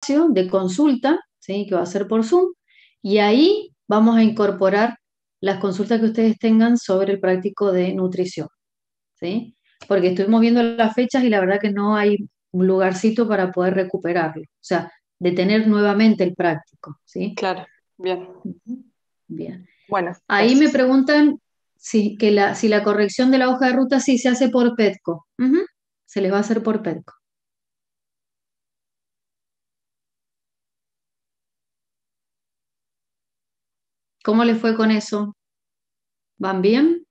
espacio de consulta, ¿sí? Que va a ser por Zoom, y ahí vamos a incorporar las consultas que ustedes tengan sobre el práctico de nutrición, ¿sí? Porque estuvimos viendo las fechas y la verdad que no hay un lugarcito para poder recuperarlo, o sea, de tener nuevamente el práctico, ¿sí? Claro, bien. Ujú. Bien. Bueno, Ahí me gracias. preguntan si la corrección de la hoja de ruta sí se hace por PETCO. Ujú. Se les va a hacer por PETCO. ¿Cómo les fue con eso? ¿Van bien?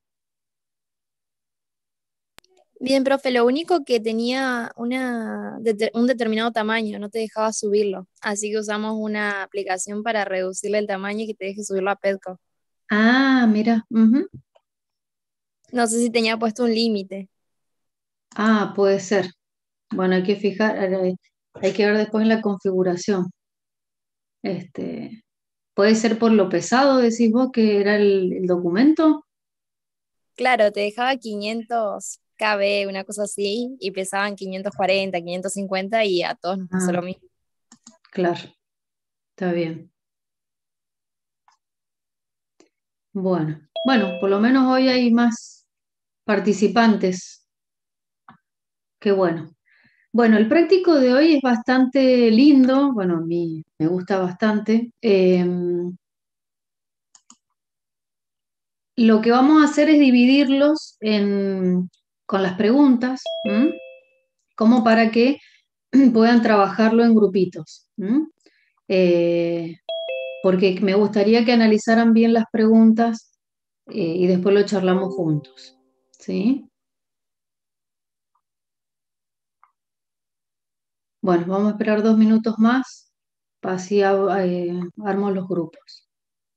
Bien, profe, lo único que tenía un determinado tamaño, no te dejaba subirlo. Así que usamos una aplicación para reducirle el tamaño y que te deje subirlo a Petco. Ah, mira. Ujú. No sé si tenía puesto un límite. Ah, puede ser. Bueno, hay que fijar, hay que ver después en la configuración. Este, puede ser por lo pesado, decís vos, que era el documento. Claro, te dejaba 500 KB, una cosa así, y pesaban 540, 550 y a todos nos pasó Ah, lo mismo. claro, está bien. Bueno, por lo menos hoy hay más participantes. Qué bueno. Bueno, el práctico de hoy es bastante lindo, bueno, a mí me gusta bastante. Lo que vamos a hacer es dividirlos con las preguntas, ¿m? Como para que puedan trabajarlo en grupitos, ¿m? Eh, porque me gustaría que analizaran bien las preguntas y después lo charlamos juntos, ¿sí? Bueno, vamos a esperar 2 minutos más, así armo los grupos.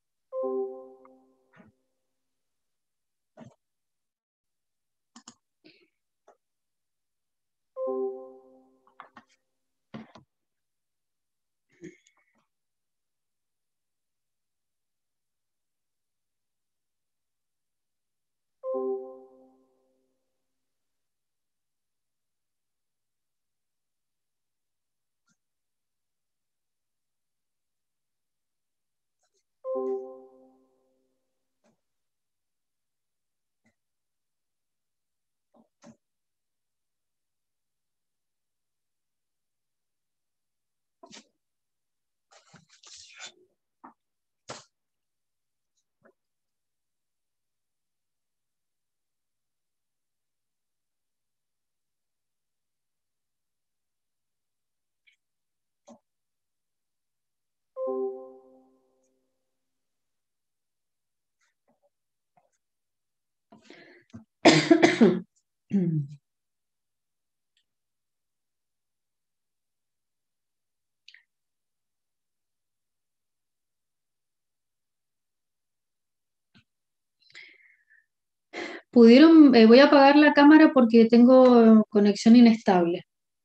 Voy a apagar la cámara porque tengo conexión inestable.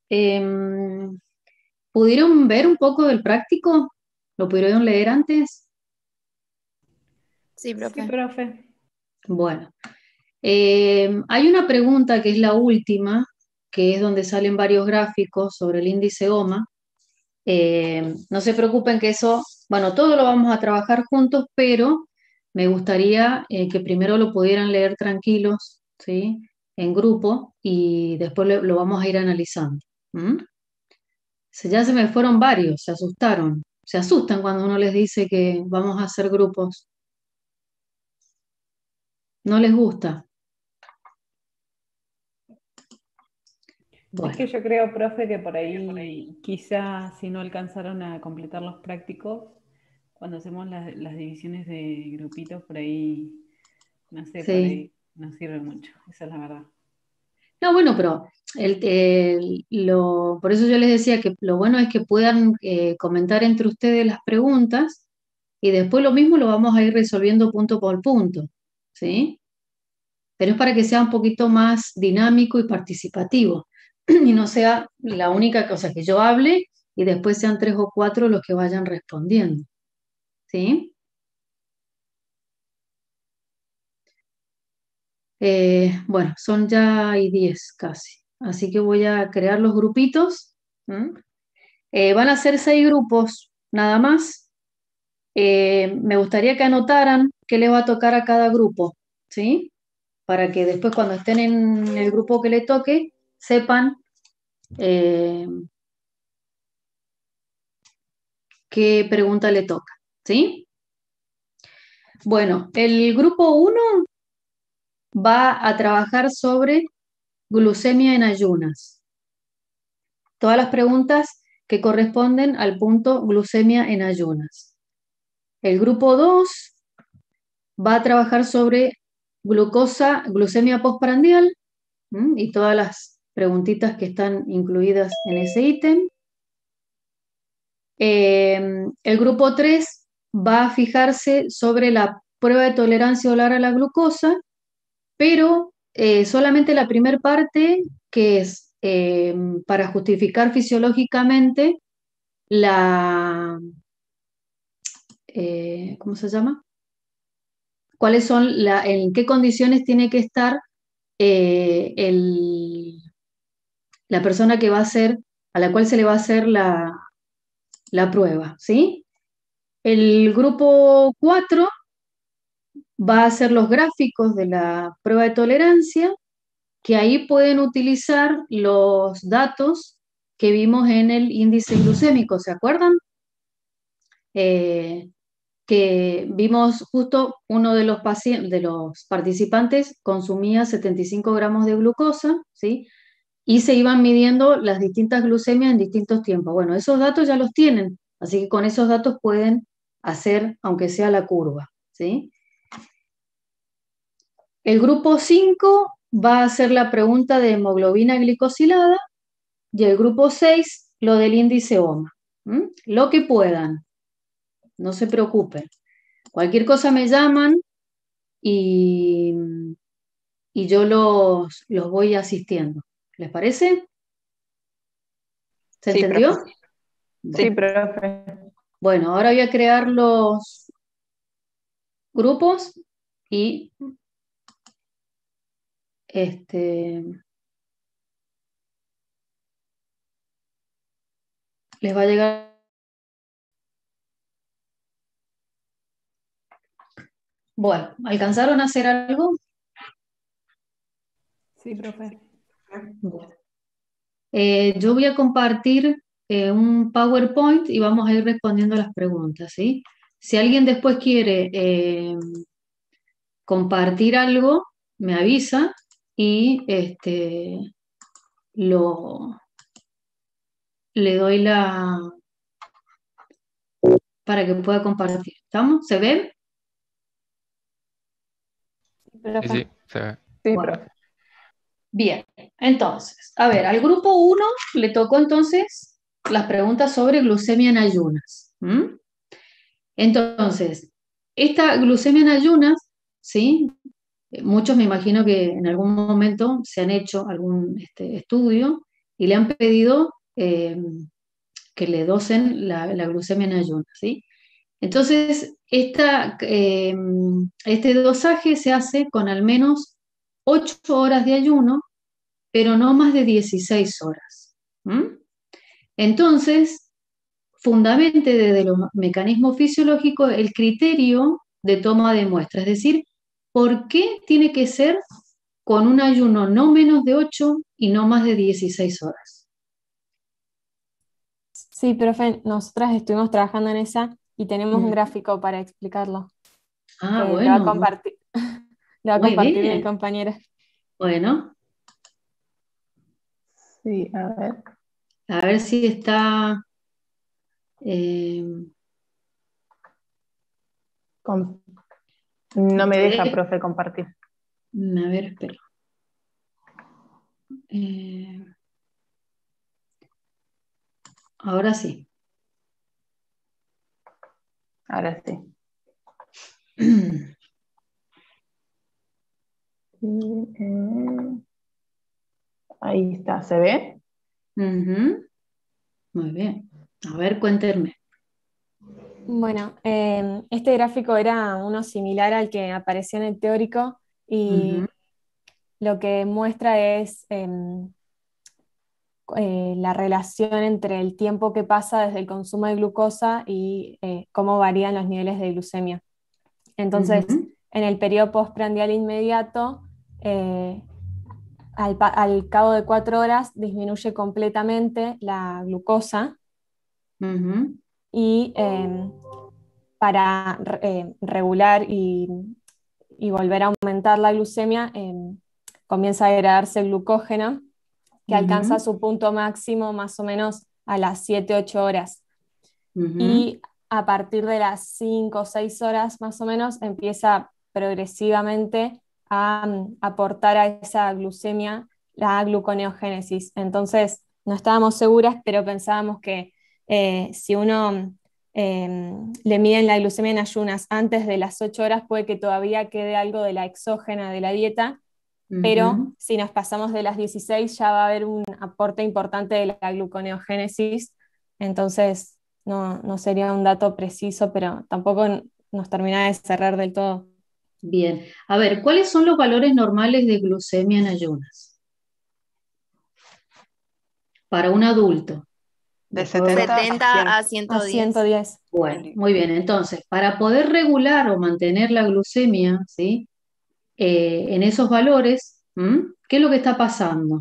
Em, ¿Pudieron ver un poco del práctico? ¿Lo pudieron leer antes? Sí, Sí, profe. profe. Bueno, hay una pregunta que es la última, que es donde salen varios gráficos sobre el índice OMA. No se preocupen que eso, bueno, todo lo vamos a trabajar juntos, pero me gustaría que primero lo pudieran leer tranquilos, ¿sí? En grupo y después lo vamos a ir analizando. ¿M? Ya se me fueron varios, se asustaron. Se asustan cuando uno les dice que vamos a hacer grupos. No les gusta. Es que Bueno, yo creo, profe, que por ahí quizás si no alcanzaron a completar los prácticos, cuando hacemos las divisiones de grupitos, por ahí, no sé, por sí. ahí no sirve mucho, esa es la verdad. No, bueno, pero por eso yo les decía que lo bueno es que puedan comentar entre ustedes las preguntas y después lo mismo lo vamos a ir resolviendo punto por punto, ¿sí? Pero es para que sea un poquito más dinámico y participativo y no sea la única cosa que yo hable y después sean 3 o 4 los que vayan respondiendo, ¿sí? Bueno, son ya y 10 casi, así que voy a crear los grupitos. ¿M? Van a ser 6 grupos, nada más. Me gustaría que anotaran qué les va a tocar a cada grupo, ¿sí? Para que después cuando estén en el grupo que le toque, sepan eh, qué pregunta le toca, ¿sí? Bueno, el grupo 1 va a trabajar sobre glucemia en ayunas. Todas las preguntas que corresponden al punto glucemia en ayunas. El grupo 2 va a trabajar sobre glucemia postprandial y todas las preguntitas que están incluidas en ese ítem. El grupo 3 va a fijarse sobre la prueba de tolerancia oral a la glucosa, pero solamente la primera parte, que es para justificar fisiológicamente ¿cómo se llama? ¿Cuáles son en qué condiciones tiene que estar la persona que va a hacer, a la cual se le va a hacer la prueba, ¿sí? El grupo 4 va a hacer los gráficos de la prueba de tolerancia, que ahí pueden utilizar los datos que vimos en el índice glucémico, ¿se acuerdan? Que vimos justo uno de los participantes consumía 75 gramos de glucosa, ¿sí? Y se iban midiendo las distintas glucemias en distintos tiempos. Bueno, esos datos ya los tienen, así que con esos datos pueden hacer, aunque sea la curva, ¿sí? El grupo 5 va a hacer la pregunta de hemoglobina glicosilada y el grupo 6 lo del índice OMA. Lo que puedan, no se preocupen. Cualquier cosa me llaman y, y yo los voy asistiendo. ¿Les parece? ¿Se Sí, entendió? profe. Sí, profe. Bueno, ahora voy a crear los grupos y les va a llegar. Bueno, ¿alcanzaron a hacer algo? Sí, profe. Bueno. Yo voy a compartir un PowerPoint y vamos a ir respondiendo las preguntas, ¿sí? Si alguien después quiere compartir algo, me avisa y le doy para que pueda compartir. ¿Estamos? ¿Se ven? Sí, Profe. se ve. Sí, Bueno, profe. bien. Entonces, a ver, al grupo 1 le tocó entonces las preguntas sobre glucemia en ayunas. Entonces, esta glucemia en ayunas, ¿sí? Muchos me imagino que en algún momento se han hecho algún estudio y le han pedido que le dosen la glucemia en ayunas, ¿sí? Entonces, este dosaje se hace con al menos 8 horas de ayuno, pero no más de 16 horas. Entonces, fundamente desde los mecanismos fisiológicos el criterio de toma de muestra, es decir, ¿por qué tiene que ser con un ayuno no menos de 8 y no más de 16 horas? Sí, profe, nosotras estuvimos trabajando en esa y tenemos un gráfico para explicarlo. Ah, Le va a bueno, compartir, le va a muy compartir mi bien. compañera. Bueno, Sí, a ver si está... eh, No me deja, ¿podés? profe, compartir. A ver, espera. Eh, ahora sí. Ahora sí. Ahí está, ¿se ve? Ujú, muy bien. A ver, cuéntenme. Bueno, este gráfico era uno similar al que apareció en el teórico y Ujú, lo que muestra es la relación entre el tiempo que pasa desde el consumo de glucosa y cómo varían los niveles de glucemia. Entonces, Ujú, en el periodo postprandial inmediato, al cabo de 4 horas disminuye completamente la glucosa ujú, y para regular y volver a aumentar la glucemia, comienza a degradarse el glucógeno, que alcanza ujú, su punto máximo más o menos a las 7-8 horas. ujú. Y a partir de las 5 o 6 horas más o menos empieza progresivamente a aportar a esa glucemia la gluconeogénesis. Entonces, no estábamos seguras, pero pensábamos que si uno le miden la glucemia en ayunas antes de las 8 horas, puede que todavía quede algo de la exógena de la dieta, pero Ujú. si nos pasamos de las 16 ya va a haber un aporte importante de la gluconeogénesis, entonces no sería un dato preciso, pero tampoco nos termina de cerrar del todo. Bien. A ver, ¿cuáles son los valores normales de glucemia en ayunas para un adulto? De Después vamos. 70 a 70 100 a A 110. 110. Bueno, muy bien. Entonces, para poder regular o mantener la glucemia, ¿sí? En esos valores, ¿m? ¿Qué es lo que está pasando?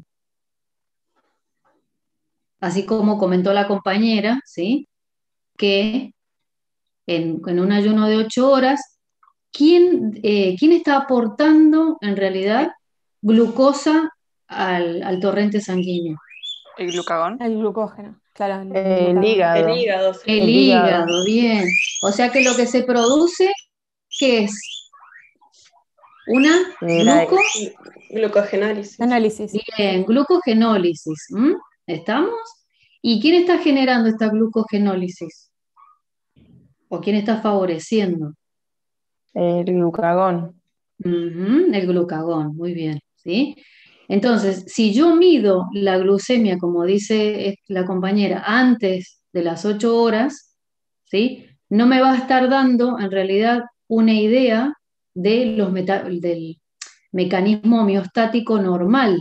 Así como comentó la compañera, ¿sí? Que en un ayuno de 8 horas, ¿quién está aportando en realidad glucosa al torrente sanguíneo? el glucagón. El glucógeno, claro, el El glucagón. hígado. El hígado, sí. El El hígado. hígado, bien. O sea que lo que se produce, ¿qué es? Una La, Glucogenólisis. Análisis. bien, glucogenólisis. ¿M? ¿Estamos? ¿Y quién está generando esta glucogenólisis? ¿O quién está favoreciendo? el glucagón. Ujú, el glucagón, muy bien, ¿sí? Entonces, si yo mido la glucemia, como dice la compañera, antes de las 8 horas, ¿sí? No me va a estar dando en realidad una idea del mecanismo homeostático normal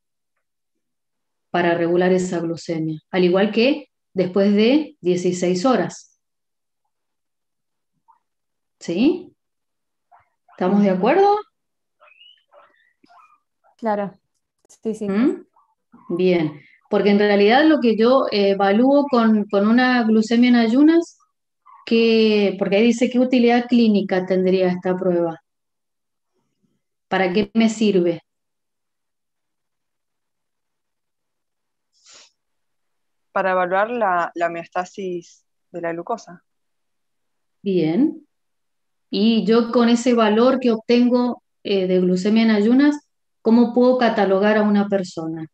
para regular esa glucemia, al igual que después de 16 horas, ¿sí? ¿Estamos de acuerdo? Claro, sí, sí. ¿Mm? Bien, porque en realidad lo que yo evalúo con una glucemia en ayunas, porque ahí dice qué utilidad clínica tendría esta prueba, ¿para qué me sirve? Para evaluar la homeostasis de la glucosa. Bien, y yo con ese valor que obtengo de glucemia en ayunas, ¿cómo puedo catalogar a una persona?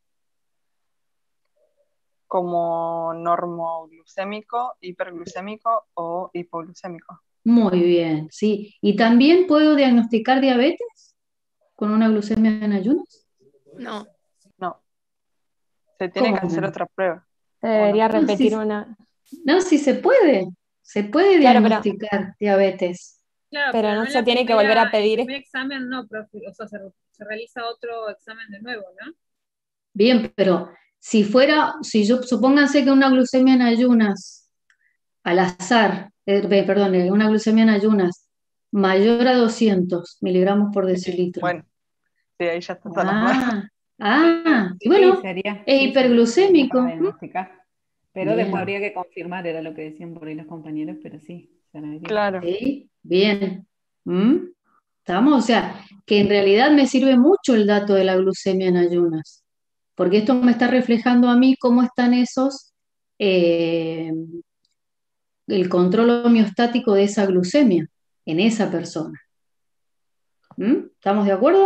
Como normoglucémico, hiperglucémico o hipoglucémico. Muy bien, sí. ¿Y también puedo diagnosticar diabetes con una glucemia en ayunas? No, No, se tiene ¿Cómo que que hacer no? otra prueba. Se ¿O no? debería No, repetir sí, una. no, sí se puede Claro, pero diagnosticar diabetes. Claro, pero pero no no en se tiene que volver a el pedir. primer examen, no, profe, o sea, se realiza otro examen de nuevo, ¿no? Bien, pero si yo supónganse que una glucemia en ayunas al azar, perdón, una glucemia en ayunas mayor a 200 miligramos por decilitro. Bueno, sí, ahí ya está todas las dudas. Ah, ah, y Sí, bueno, es sería hiperglucémico. para diagnosticar. Pero después Bien, habría que confirmar, era lo que decían por ahí los compañeros, pero sí, se debería. Claro. sí, bien. ¿Mm? ¿Estamos? O sea, que en realidad me sirve mucho el dato de la glucemia en ayunas, porque esto me está reflejando a mí cómo están eh, el control homeostático de esa glucemia en esa persona. ¿Mm? ¿Estamos de acuerdo?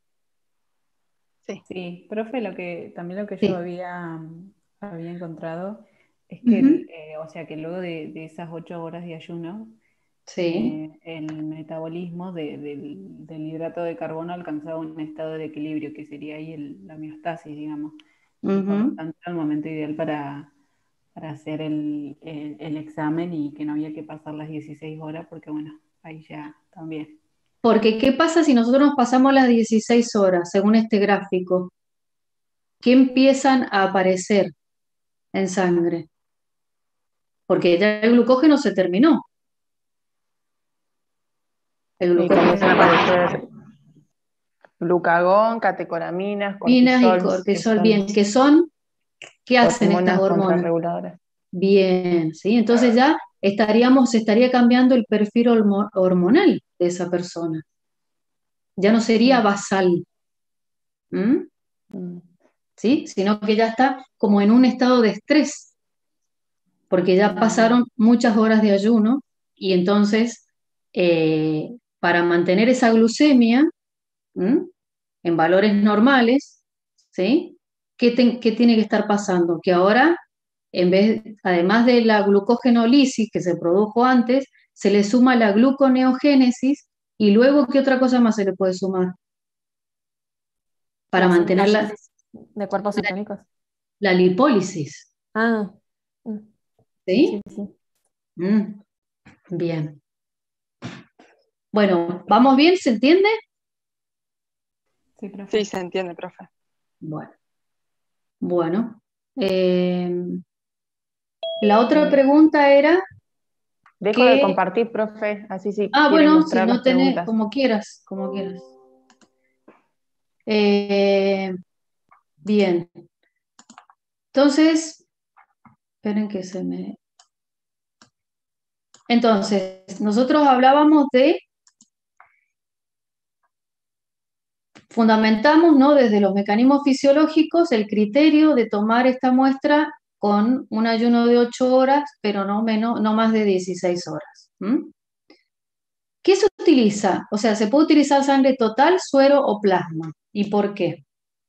Sí. Sí, profe, también lo que yo Sí. había encontrado es que, Ujú. o sea, que luego de esas 8 horas de ayuno, Sí. el metabolismo del hidrato de carbono alcanzaba un estado de equilibrio, que sería ahí la homeostasis, digamos. Y por lo Ujú. tanto era el momento ideal para hacer el examen y que no había que pasar las 16 horas, porque bueno, ahí ya también. Porque, ¿qué pasa si nosotros nos pasamos las 16 horas, según este gráfico? ¿qué empiezan a aparecer en sangre? Porque ya el glucógeno se terminó. El Y glucógeno comienzan a aparecer glucagón, catecolaminas, minas y cortisol, que cortisol, son bien, ¿qué hacen estas hormonas hormonas? contrarreguladoras. Bien, ¿sí? Entonces ya se estaría cambiando el perfil hormonal de esa persona. Ya no sería basal, ¿m? Mm. ¿Sí? Sino que ya está como en un estado de estrés, porque ya pasaron muchas horas de ayuno y entonces para mantener esa glucemia, ¿m? En valores normales, ¿sí? ¿Qué tiene que estar pasando? Que ahora, además de la glucogenólisis que se produjo antes, se le suma la gluconeogénesis y luego, ¿qué otra cosa más se le puede sumar? Para La mantener síntesis de cuerpos cetónicos. la lipólisis, Ah, mm, ¿sí? sí. Mm, bien. Bueno, ¿vamos bien? ¿Se entiende? Sí, profe. Sí, se entiende, profe. Bueno. La otra pregunta era Dejo de compartir, profe, así si quieren bueno, si mostrar no las tenés, preguntas. como quieras. Bien. Entonces, esperen que se me... Entonces, nosotros hablábamos fundamentamos, ¿no? Desde los mecanismos fisiológicos el criterio de tomar esta muestra con un ayuno de 8 horas, pero no más de 16 horas. ¿Qué se utiliza? O sea, ¿se puede utilizar sangre total, suero o plasma? ¿Y por qué?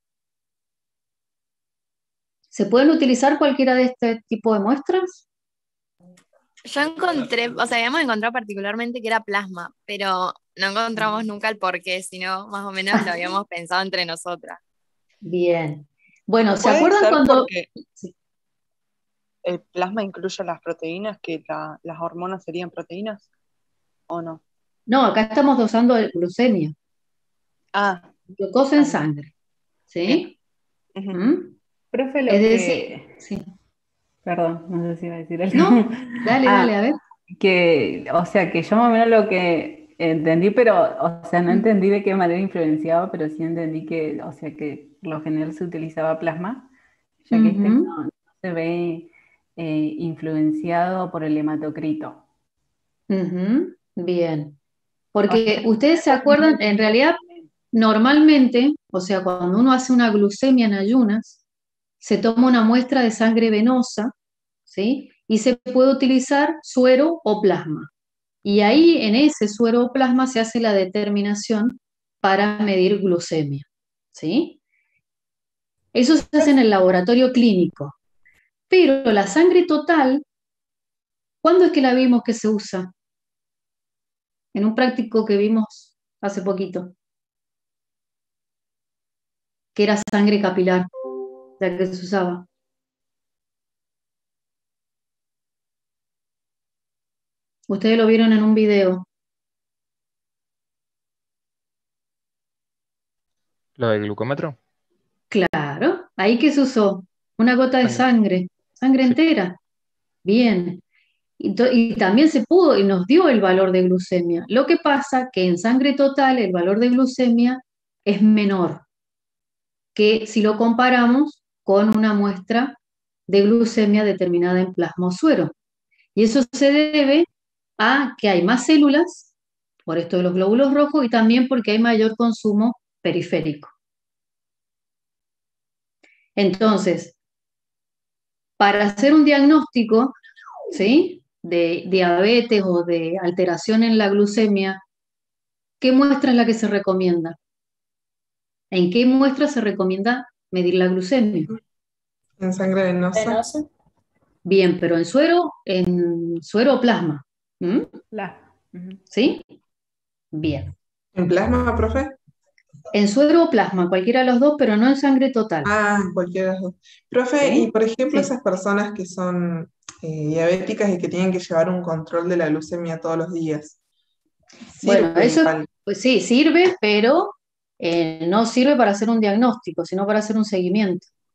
¿Se pueden utilizar cualquiera de este tipo de muestras? Yo encontré, o sea, habíamos encontrado particularmente que era plasma, pero no encontramos nunca el porqué, sino más o menos lo habíamos pensado entre nosotras. Bien. Bueno, ¿se Puede acuerdan ser cuando... porque Sí. el plasma incluye las proteínas, que las hormonas serían proteínas, ¿o no? No, acá estamos dosando glucemia, Ah, glucosa en sangre, bien. ¿sí? Ujú. Profe, Es lo decir, que... sí. Perdón, no sé si iba a decir algo. No, dale, a ver. Que, o sea, que yo más o menos lo que entendí, pero, o sea, no entendí de qué manera influenciaba, pero sí entendí que, o sea, que por lo general se utilizaba plasma, ya que este Ujú, no se ve influenciado por el hematocrito. ujú, bien. Porque Bastante ustedes se acuerdan, en realidad, normalmente, o sea, cuando uno hace una glucemia en ayunas, se toma una muestra de sangre venosa, ¿sí? Y se puede utilizar suero o plasma. Y ahí, en ese suero o plasma, se hace la determinación para medir glucemia, ¿sí? Eso se hace en el laboratorio clínico. Pero la sangre total, ¿cuándo es que la vimos que se usa? En un práctico que vimos hace poquito, que era sangre capilar, la que se usaba. Ustedes lo vieron en un video. ¿Lo del glucómetro? Claro, ahí que se usó una gota de Sangre. sangre Sí. entera. Bien. Y también se pudo y nos dio el valor de glucemia. Lo que pasa que en sangre total el valor de glucemia es menor que si lo comparamos con una muestra de glucemia determinada en plasma o suero. Y eso se debe a que hay más células, por esto de los glóbulos rojos, y también porque hay mayor consumo periférico. Entonces, para hacer un diagnóstico, ¿sí?, de diabetes o de alteración en la glucemia, ¿qué muestra es la que se recomienda? ¿En qué muestra se recomienda medir la glucemia? En sangre venosa. Venosa. Bien, pero en suero o plasma. ¿Mm? Ujú. ¿Sí? Bien. ¿En plasma, profe? En suero o plasma, cualquiera de los dos, pero no en sangre total. Ah, cualquiera de las dos. Profe, y ¿Sí? por ejemplo, Sí. esas personas que son diabéticas y que tienen que llevar un control de la glucemia todos los días. Bueno, Sirve eso igual. pues sí, sirve, pero no sirve para hacer un diagnóstico, sino para hacer un seguimiento.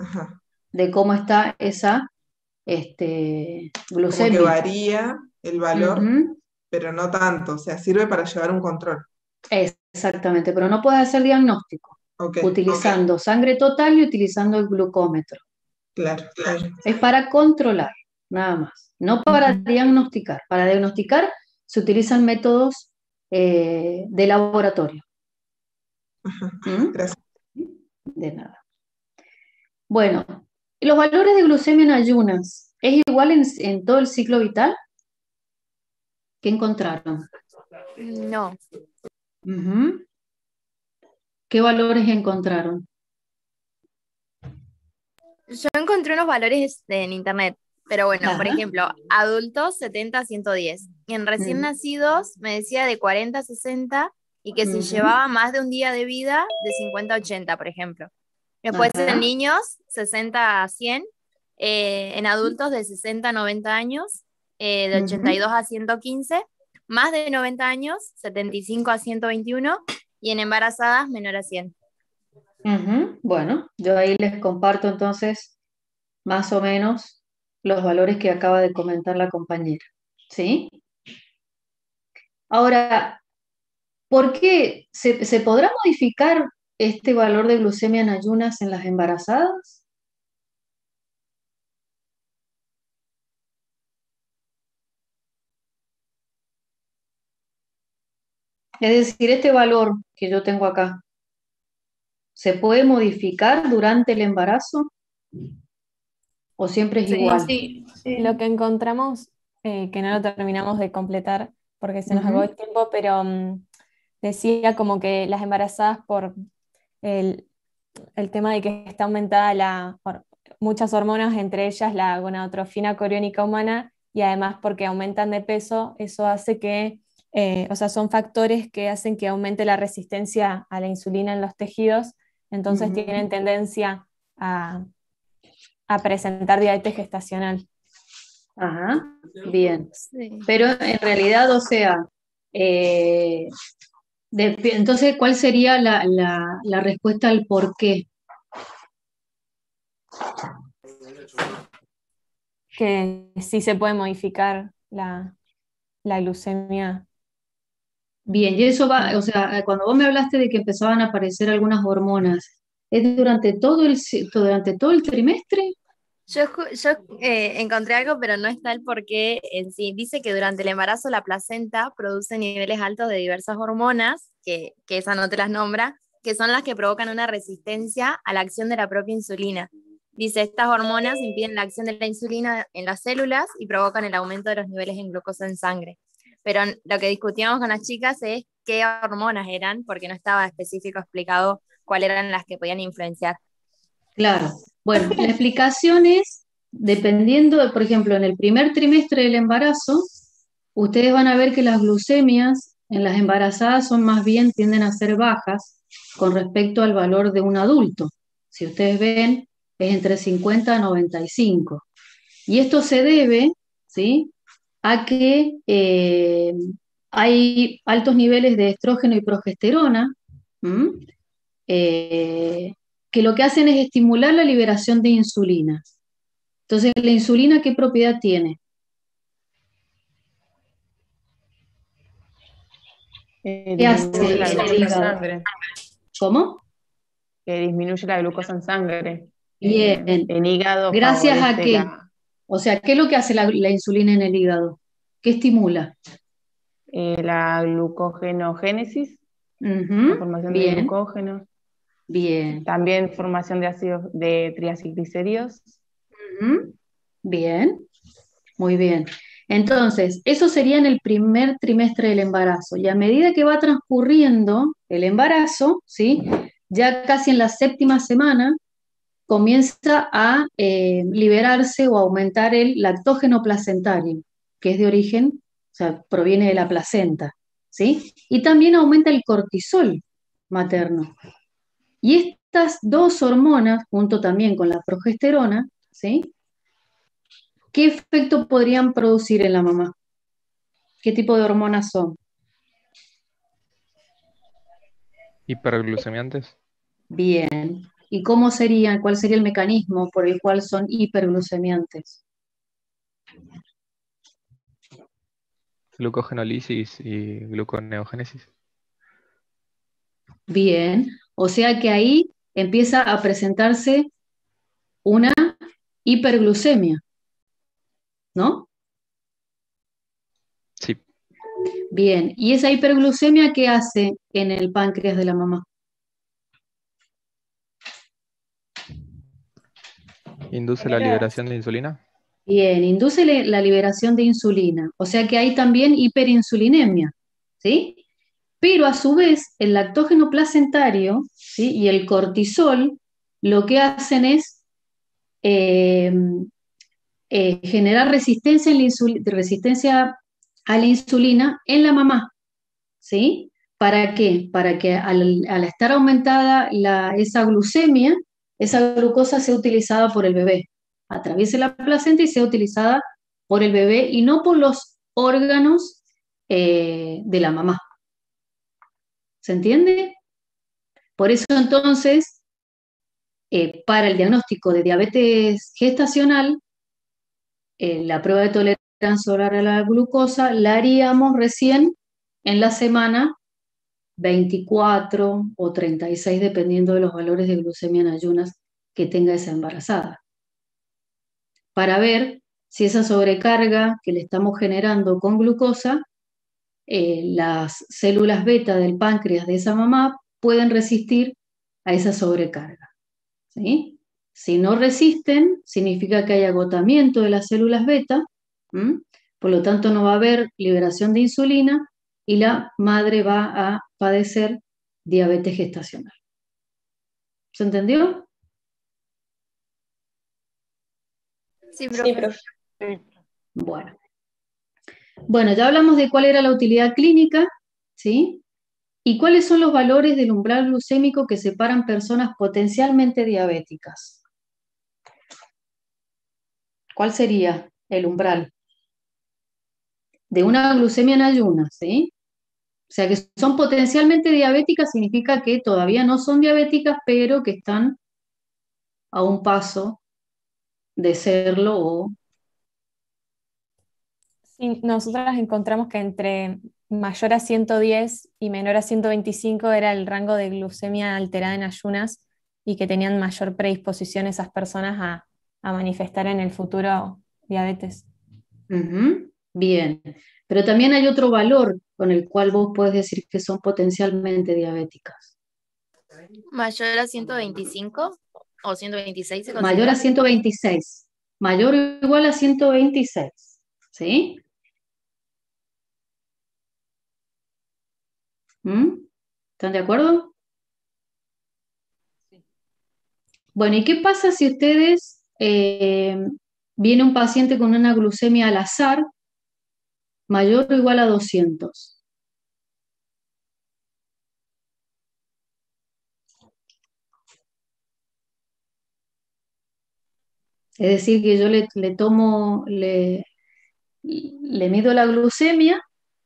Ajá. de cómo está esa Como que glucemia. varía el valor, Ujú, pero no tanto, o sea, sirve para llevar un control. exactamente, pero no puedes hacer diagnóstico Ok, utilizando sangre total y utilizando el glucómetro. claro, está bien. Es para controlar, nada más, no para Ujú. diagnosticar. Para diagnosticar se utilizan métodos de laboratorio. Ajá, ¿Mm? gracias. De nada. Bueno, los valores de glucemia en ayunas, ¿es igual en todo el ciclo vital? ¿Qué encontraron? No, Ujú. ¿Qué valores encontraron? yo encontré unos valores en internet, pero bueno, por Ajá. ejemplo, adultos 70 a 110 y en recién Ujú, nacidos me decía de 40 a 60 y que si ujú. llevaba más de un día de vida de 50 a 80, por ejemplo. Después en Ajá. niños 60 a 100, en adultos de 60 a 90 años, de Ujú, 82 a 115, más de 90 años 75 a 121 y en embarazadas menor a 100. ujú. Bueno, yo ahí les comparto entonces más o menos los valores que acaba de comentar la compañera. ¿Sí? Ahora, ¿por qué se podrá modificar este valor de glucemia en ayunas en las embarazadas? Es decir, este valor que yo tengo acá, ¿se puede modificar durante el embarazo o siempre es igual? Sí, lo que encontramos, que no lo terminamos de completar porque se nos acabó Ujú, el tiempo, pero decía como que las embarazadas por el, el tema de que está aumentada muchas hormonas, entre ellas la gonadotrofina coriónica humana, y además porque aumentan de peso, eso hace que, o sea, son factores que hacen que aumente la resistencia a la insulina en los tejidos, entonces ujú. tienen tendencia a, a presentar diabetes gestacional. Ajá, bien. Sí. Pero en realidad, o sea, eh, entonces, ¿cuál sería la respuesta al por qué? Que sí se puede modificar la glucemia. Bien, y eso va, o sea, cuando vos me hablaste de que empezaban a aparecer algunas hormonas, ¿es durante todo el trimestre? Yo encontré algo, pero no está el porqué en sí. Dice que durante el embarazo la placenta produce niveles altos de diversas hormonas, que esa no te las nombra, que son las que provocan una resistencia a la acción de la propia insulina. Dice, estas hormonas impiden la acción de la insulina en las células y provocan el aumento de los niveles en glucosa en sangre. Pero lo que discutíamos con las chicas es qué hormonas eran, porque no estaba específico explicado cuáles eran las que podían influenciar. Claro. Bueno, la explicación es, dependiendo de, por ejemplo, en el primer trimestre del embarazo, ustedes van a ver que las glucemias en las embarazadas son más bien, tienden a ser bajas con respecto al valor de un adulto. Si ustedes ven, es entre 50 a 95. Y esto se debe, ¿sí?, a que hay altos niveles de estrógeno y progesterona, ¿m? Eh, que lo que hacen es estimular la liberación de insulina. Entonces, ¿la insulina qué propiedad tiene? ¿Qué hace Disminuye la en el glucosa en hígado? sangre. ¿Cómo? Que disminuye la glucosa en sangre. Bien. El hígado ¿Gracias a favorece qué? O sea, ¿qué es lo que hace la insulina en el hígado? ¿Qué estimula? la glucogenogénesis, la Ujú, formación de bien, glucógeno, bien. también formación de ácidos de triacilglicéridos. Ujú, bien, muy bien. Entonces, eso sería en el primer trimestre del embarazo. Y a medida que va transcurriendo el embarazo, ¿sí?, ya casi en la séptima semana, comienza a liberarse o aumentar el lactógeno placentario, que es de origen, o sea, proviene de la placenta, ¿sí? Y también aumenta el cortisol materno. Y estas dos hormonas, junto también con la progesterona, ¿sí?, ¿qué efecto podrían producir en la mamá? ¿Qué tipo de hormonas son? Hiperglucemiantes. Bien. ¿Y cómo serían, cuál sería el mecanismo por el cual son hiperglucemiantes? Glucogenólisis y gluconeogénesis. Bien, o sea que ahí empieza a presentarse una hiperglucemia, ¿no? Sí. Bien, ¿y esa hiperglucemia qué hace en el páncreas de la mamá? Induce la liberación de insulina. Bien, induce la liberación de insulina, o sea que hay también hiperinsulinemia, ¿sí? Pero a su vez, el lactógeno placentario, ¿sí? Y el cortisol lo que hacen es eh, generar resistencia a la insulina en la mamá, ¿sí? ¿Para qué? Para que al estar aumentada esa glucemia, esa glucosa sea utilizada por el bebé, atraviese la placenta y sea utilizada por el bebé y no por los órganos de la mamá. ¿Se entiende? Por eso entonces, para el diagnóstico de diabetes gestacional, la prueba de tolerancia oral a la glucosa la haríamos recién en la semana 24 o 36, dependiendo de los valores de glucemia en ayunas que tenga esa embarazada, para ver si esa sobrecarga que le estamos generando con glucosa, las células beta del páncreas de esa mamá pueden resistir a esa sobrecarga, ¿sí? Si no resisten, significa que hay agotamiento de las células beta, ¿m? Por lo tanto no va a haber liberación de insulina y la madre va a padecer diabetes gestacional. ¿Se entendió? Sí, profe. Bueno. Bueno, ya hablamos de cuál era la utilidad clínica, ¿sí? ¿Y cuáles son los valores del umbral glucémico que separan personas potencialmente diabéticas? ¿Cuál sería el umbral? De una glucemia en ayunas, ¿sí? O sea, que son potencialmente diabéticas significa que todavía no son diabéticas, pero que están a un paso de serlo o... Sí, nosotras encontramos que entre mayor a 110 y menor a 125 era el rango de glucemia alterada en ayunas y que tenían mayor predisposición esas personas a manifestar en el futuro diabetes. Bien, pero también hay otro valor con el cual vos podés decir que son potencialmente diabéticas. ¿Mayor a 125 o 126 se Mayor a considera? 126. Mayor o igual a 126. ¿Sí? ¿Están de acuerdo? Bueno, ¿y qué pasa si ustedes viene un paciente con una glucemia al azar mayor o igual a 200? Es decir, que yo le mido la glucemia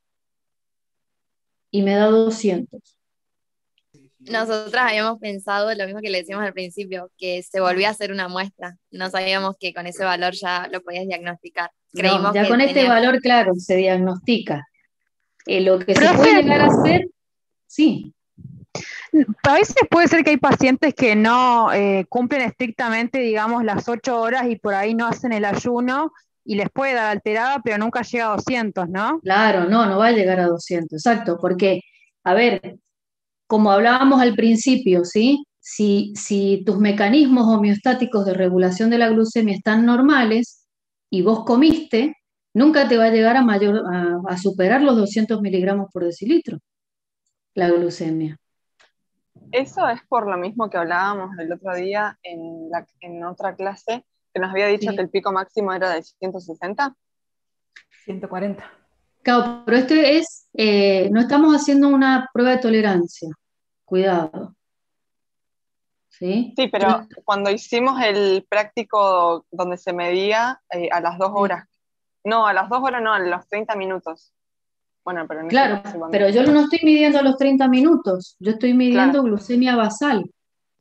y me da 200. Nosotras habíamos pensado lo mismo que le decíamos al principio, que se volvía a hacer una muestra. No sabíamos que con ese valor ya lo podías diagnosticar. No, ya que con este tenías... valor, claro, se diagnostica. Lo que se Profe, puede llegar a hacer, sí. a veces puede ser que hay pacientes que no cumplen estrictamente, digamos, las 8 horas y por ahí no hacen el ayuno y les puede dar alterada, pero nunca llega a 200, ¿no? Claro, no va a llegar a 200, exacto, porque, a ver, como hablábamos al principio, ¿sí? Si tus mecanismos homeostáticos de regulación de la glucemia están normales y vos comiste, nunca te va a llegar a superar los 200 miligramos por decilitro, la glucemia. Eso es por lo mismo que hablábamos el otro día en otra clase, que nos había dicho Sí. que el pico máximo era de 160. 140. Claro, pero no estamos haciendo una prueba de tolerancia, cuidado. ¿Sí? Sí, pero cuando hicimos el práctico donde se medía a las 2 horas, no, a las 2 horas no, a los 30 minutos. Bueno, pero en Claro, este caso, pero yo no estoy midiendo los 30 minutos, yo estoy midiendo glucemia basal,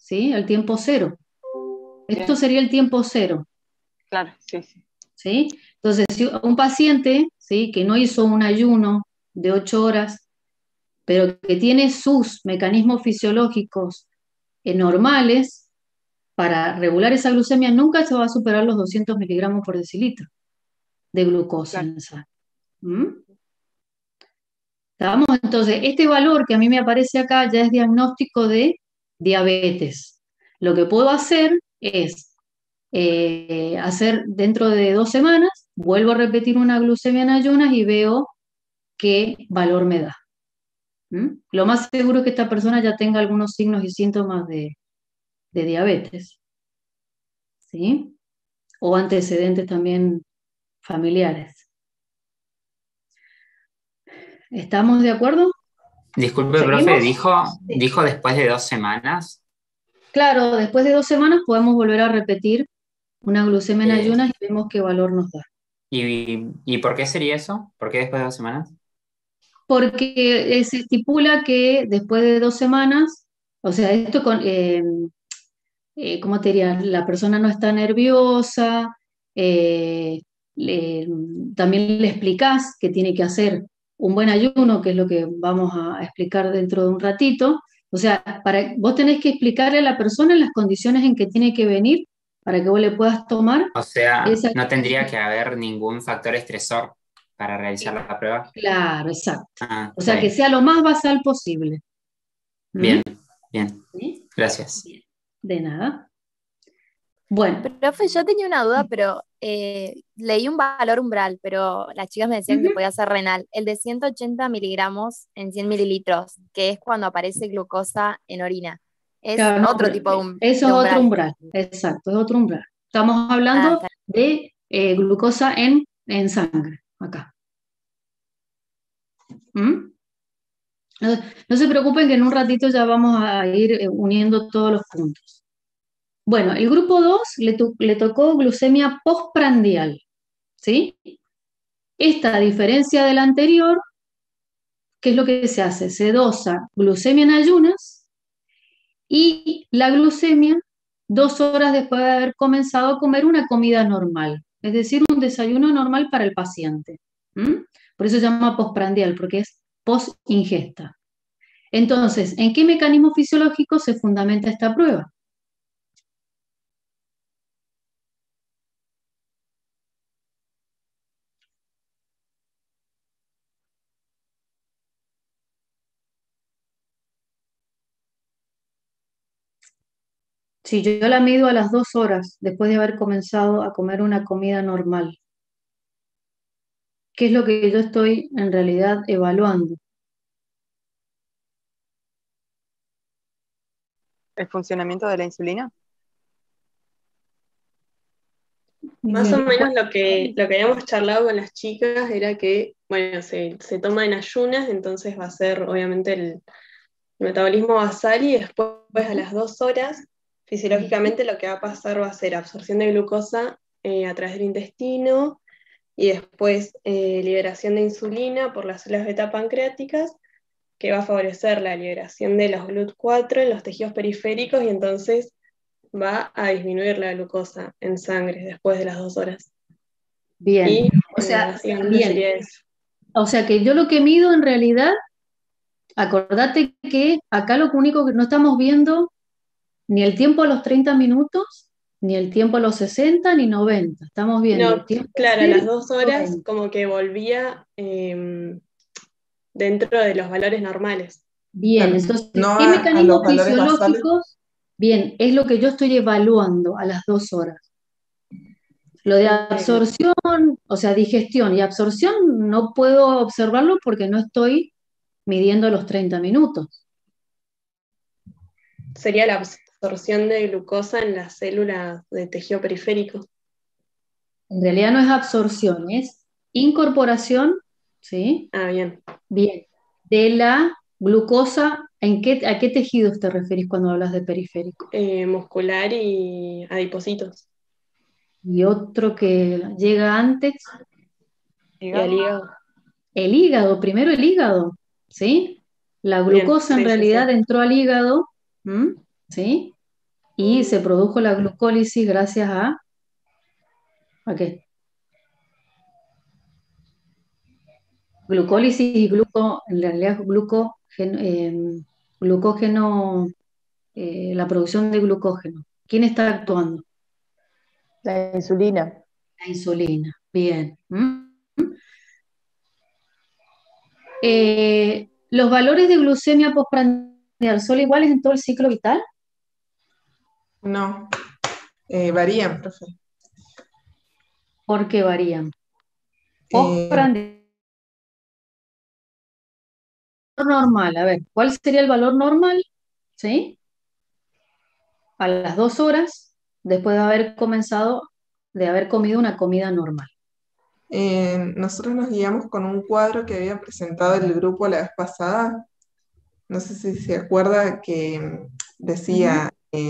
¿sí? El tiempo cero. Esto sería el tiempo cero. Claro, sí, sí. ¿Sí? Entonces, si un paciente, ¿sí? Que no hizo un ayuno de 8 horas, pero que tiene sus mecanismos fisiológicos normales para regular esa glucemia, nunca se va a superar los 200 miligramos por decilitro de glucosa Claro. en sangre. ¿Mm? ¿Estamos? Entonces, este valor que a mí me aparece acá ya es diagnóstico de diabetes. Lo que puedo hacer es hacer dentro de 2 semanas, vuelvo a repetir una glucemia en ayunas y veo qué valor me da. ¿Mm? Lo más seguro es que esta persona ya tenga algunos signos y síntomas de diabetes, ¿sí? O antecedentes también familiares. ¿Estamos de acuerdo? Disculpe, profe, ¿dijo después de 2 semanas? Claro, después de 2 semanas podemos volver a repetir una glucemia en Eh, ayunas y vemos qué valor nos da. ¿Y por qué sería eso? ¿Por qué después de 2 semanas? Porque se estipula que después de 2 semanas, o sea, esto con, ¿cómo te diría? La persona no está nerviosa, eh, le- también le explicás que tiene que hacer un buen ayuno, que es lo que vamos a explicar dentro de un ratito. O sea, vos tenés que explicarle a la persona las condiciones en que tiene que venir para que vos le puedas tomar O sea, esa... no tendría que haber ningún factor estresor para realizar la prueba. Claro, exacto. Ah, O está sea, que bien. sea lo más basal posible. ¿Mm? Bien, bien. ¿Sí? Gracias. Bien. De nada. Bueno, Profe, yo tenía una duda, pero leí un valor umbral, pero las chicas me decían que podía ser renal. El de 180 miligramos en 100 mililitros, que es cuando aparece glucosa en orina. Es claro, no, otro pero tipo eso de es otro umbral. umbral, exacto, es otro umbral. Estamos Ah, hablando está. de glucosa en sangre, acá. ¿Mm? No, no se preocupen que en un ratito ya vamos a ir uniendo todos los puntos. Bueno, el grupo 2 le tocó glucemia postprandial, ¿sí? Esta, a diferencia de la anterior, ¿qué es lo que se hace? Se dosa glucemia en ayunas y la glucemia 2 horas después de haber comenzado a comer una comida normal, es decir, un desayuno normal para el paciente. ¿Mm? Por eso se llama postprandial, porque es post-ingesta. Entonces, ¿en qué mecanismo fisiológico se fundamenta esta prueba? Si yo la mido a las 2 horas después de haber comenzado a comer una comida normal, ¿qué es lo que yo estoy en realidad evaluando? ¿El funcionamiento de la insulina? Más o menos lo que habíamos charlado con las chicas era que, bueno, se toma en ayunas, entonces va a ser obviamente el metabolismo basal y después a las 2 horas, fisiológicamente lo que va a pasar va a ser absorción de glucosa a través del intestino y después liberación de insulina por las células beta pancreáticas, que va a favorecer la liberación de los GLUT4 en los tejidos periféricos y entonces va a disminuir la glucosa en sangre después de las 2 horas. Bien, Y o sea, básicamente bien. sería eso. O sea que yo lo que mido en realidad, acordate que acá lo único que no estamos viendo ni el tiempo a los 30 minutos, ni el tiempo a los 60, ni 90. Estamos viendo No, el tiempo claro, a cero las 2 y horas 90. como que volvía dentro de los valores normales. Bien, Claro, entonces, no ¿qué a los mecanismos valores basales. fisiológicos? Bien, es lo que yo estoy evaluando a las 2 horas. Lo de absorción, o sea, digestión y absorción no puedo observarlo porque no estoy midiendo los 30 minutos. Sería la absorción de glucosa en las células de tejido periférico. En realidad no es absorción, es incorporación, ¿sí? Ah, bien. Bien, de la glucosa, ¿a qué tejidos te referís cuando hablas de periférico? Muscular y adipocitos. Y otro que llega antes, Y al hígado. el hígado, primero el hígado, ¿sí? La Bien, glucosa en sí, sí, realidad sí. entró al hígado, ¿sí? y se produjo la glucólisis gracias ¿a qué? Glucólisis y en realidad glucógeno, la producción de glucógeno. ¿Quién está actuando? La insulina. La insulina, bien. ¿Los valores de glucemia postprandial son iguales en todo el ciclo vital? No, varían, profe. ¿Por qué varían? Eh, Normal, a ver, ¿cuál sería el valor normal? ¿Sí? A las 2 horas después de haber comido una comida normal. Nosotros nos guiamos con un cuadro que había presentado el grupo la vez pasada. No sé si se acuerda que decía,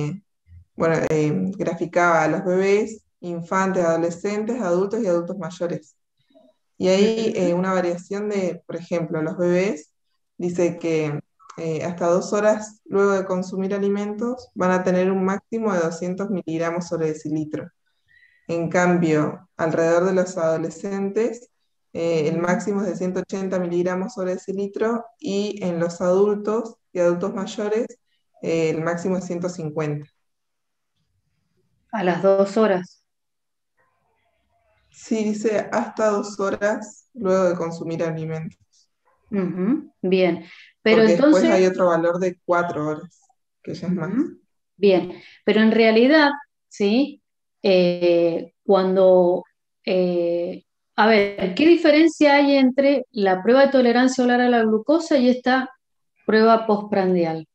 graficaba a los bebés, infantes, adolescentes, adultos y adultos mayores. Y hay una variación de, por ejemplo, los bebés, dice que hasta 2 horas luego de consumir alimentos van a tener un máximo de 200 miligramos sobre decilitro. En cambio, alrededor de los adolescentes, el máximo es de 180 miligramos sobre decilitro y en los adultos y adultos mayores, el máximo es 150. A las 2 horas. Sí, dice hasta 2 horas luego de consumir alimentos. Bien, pero Porque entonces... después hay otro valor de 4 horas, que ya es más. Bien, pero en realidad, ¿sí? A ver, ¿qué diferencia hay entre la prueba de tolerancia oral a la glucosa y esta prueba postprandial?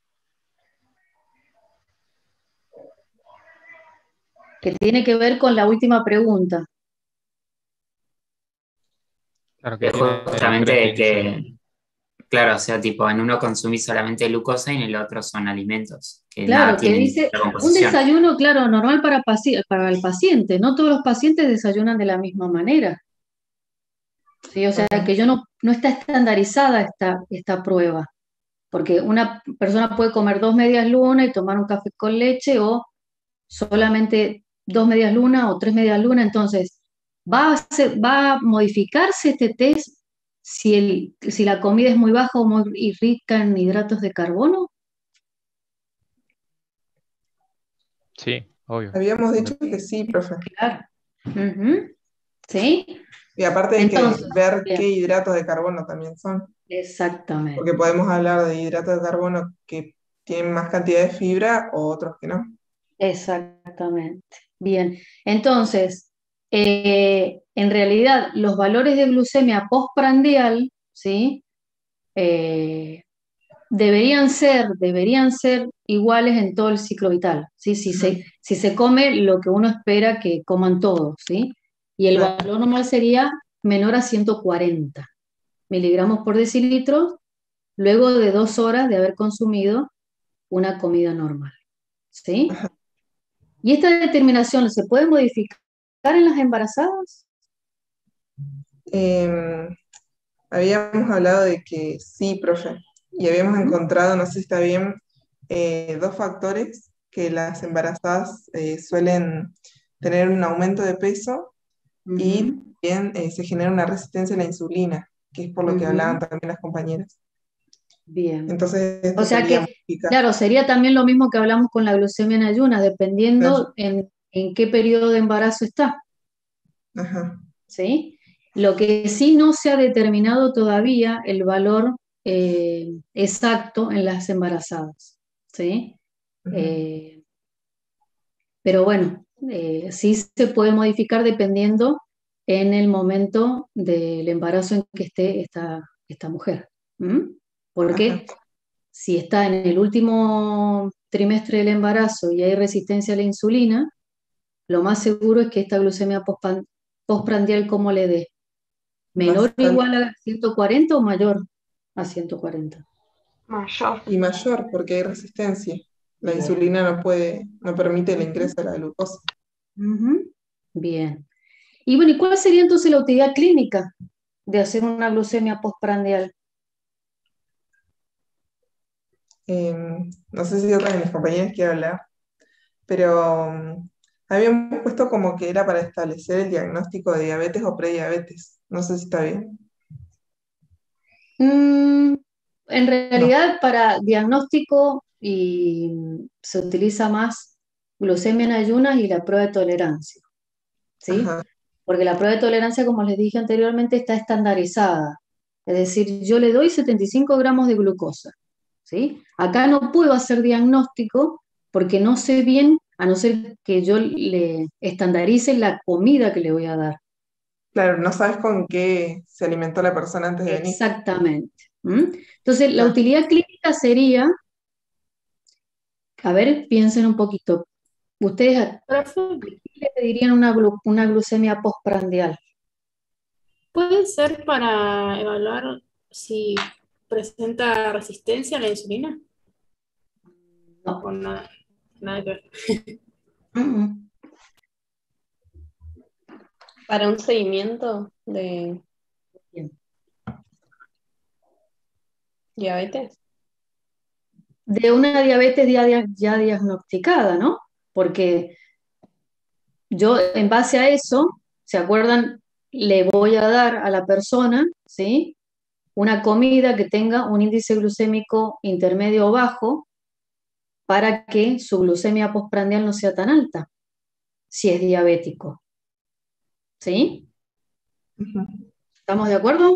Que tiene que ver con la última pregunta. Claro que Es tiene justamente diferente índice. que, claro, o sea, tipo, en uno consumís solamente glucosa y en el otro son alimentos, que nada Claro, que tienen dice la un composición. desayuno, claro, normal para el paciente. No todos los pacientes desayunan de la misma manera. ¿Sí? O sea, que no está estandarizada esta prueba. Porque una persona puede comer 2 medias lunas y tomar un café con leche o solamente 2 medias lunas o 3 medias lunas. Entonces, ¿va a modificarse este test si la comida es muy baja o muy rica en hidratos de carbono? Sí, obvio. Habíamos dicho que sí, profe. Claro. ¿Sí? Y aparte hay Entonces, que ver bien. qué hidratos de carbono también son. Exactamente. Porque podemos hablar de hidratos de carbono que tienen más cantidad de fibra o otros que no. Exactamente. Bien. Entonces, en realidad, los valores de glucemia postprandial, ¿sí? Deberían ser iguales en todo el ciclo vital, ¿sí? Si se come lo que uno espera que coman todos, ¿sí? Y el valor normal sería menor a 140 miligramos por decilitro luego de 2 horas de haber consumido una comida normal, ¿sí? ¿Y esta determinación se puede modificar en las embarazadas? Habíamos hablado de que sí, profe, y habíamos encontrado, no sé si está bien, 2 factores que las embarazadas suelen tener un aumento de peso y también se genera una resistencia a la insulina, que es por lo que hablaban también las compañeras. Bien. Entonces, esto O sea sería que, modificar. claro, sería también lo mismo que hablamos con la glucemia en ayunas, dependiendo en qué periodo de embarazo está. Ajá. ¿Sí? Lo que sí no se ha determinado todavía el valor exacto en las embarazadas. ¿Sí? Pero bueno, sí se puede modificar dependiendo en el momento del embarazo en que esté esta mujer. Porque si está en el último trimestre del embarazo y hay resistencia a la insulina, lo más seguro es que esta glucemia postprandial, ¿cómo le dé? ¿Menor o igual a 140 o mayor a 140? Mayor. Y mayor, porque hay resistencia. La insulina no permite el ingreso de la glucosa. Bien. Y bueno, ¿y cuál sería entonces la utilidad clínica de hacer una glucemia postprandial? No sé si otra de mis compañeras quiere hablar. pero habíamos puesto como que era para establecer el diagnóstico de diabetes o prediabetes. No sé si está bien. En realidad, para diagnóstico se utiliza más glucemia en ayunas y la prueba de tolerancia, ¿sí? Ajá. Porque la prueba de tolerancia, como les dije anteriormente, está estandarizada. Es decir, yo le doy 75 gramos de glucosa, ¿sí? Acá no puedo hacer diagnóstico porque no sé bien, a no ser que yo le estandarice la comida que le voy a dar. Claro, no sabes con qué se alimentó la persona antes de venir. Exactamente. Entonces, la Ah, utilidad clínica sería, a ver, piensen un poquito. ¿Ustedes a Profe, qué le pedirían una glucemia postprandial? ¿puede ser para evaluar si presenta resistencia a la insulina? No. O nada, nada que ver. Mm, Para un seguimiento de Bien. diabetes. De una diabetes ya diagnosticada, ¿no? Porque yo, en base a eso, ¿se acuerdan? Le voy a dar a la persona, ¿sí? Una comida que tenga un índice glucémico intermedio o bajo para que su glucemia postprandial no sea tan alta, si es diabético. ¿Sí? ujú. ¿Estamos de acuerdo?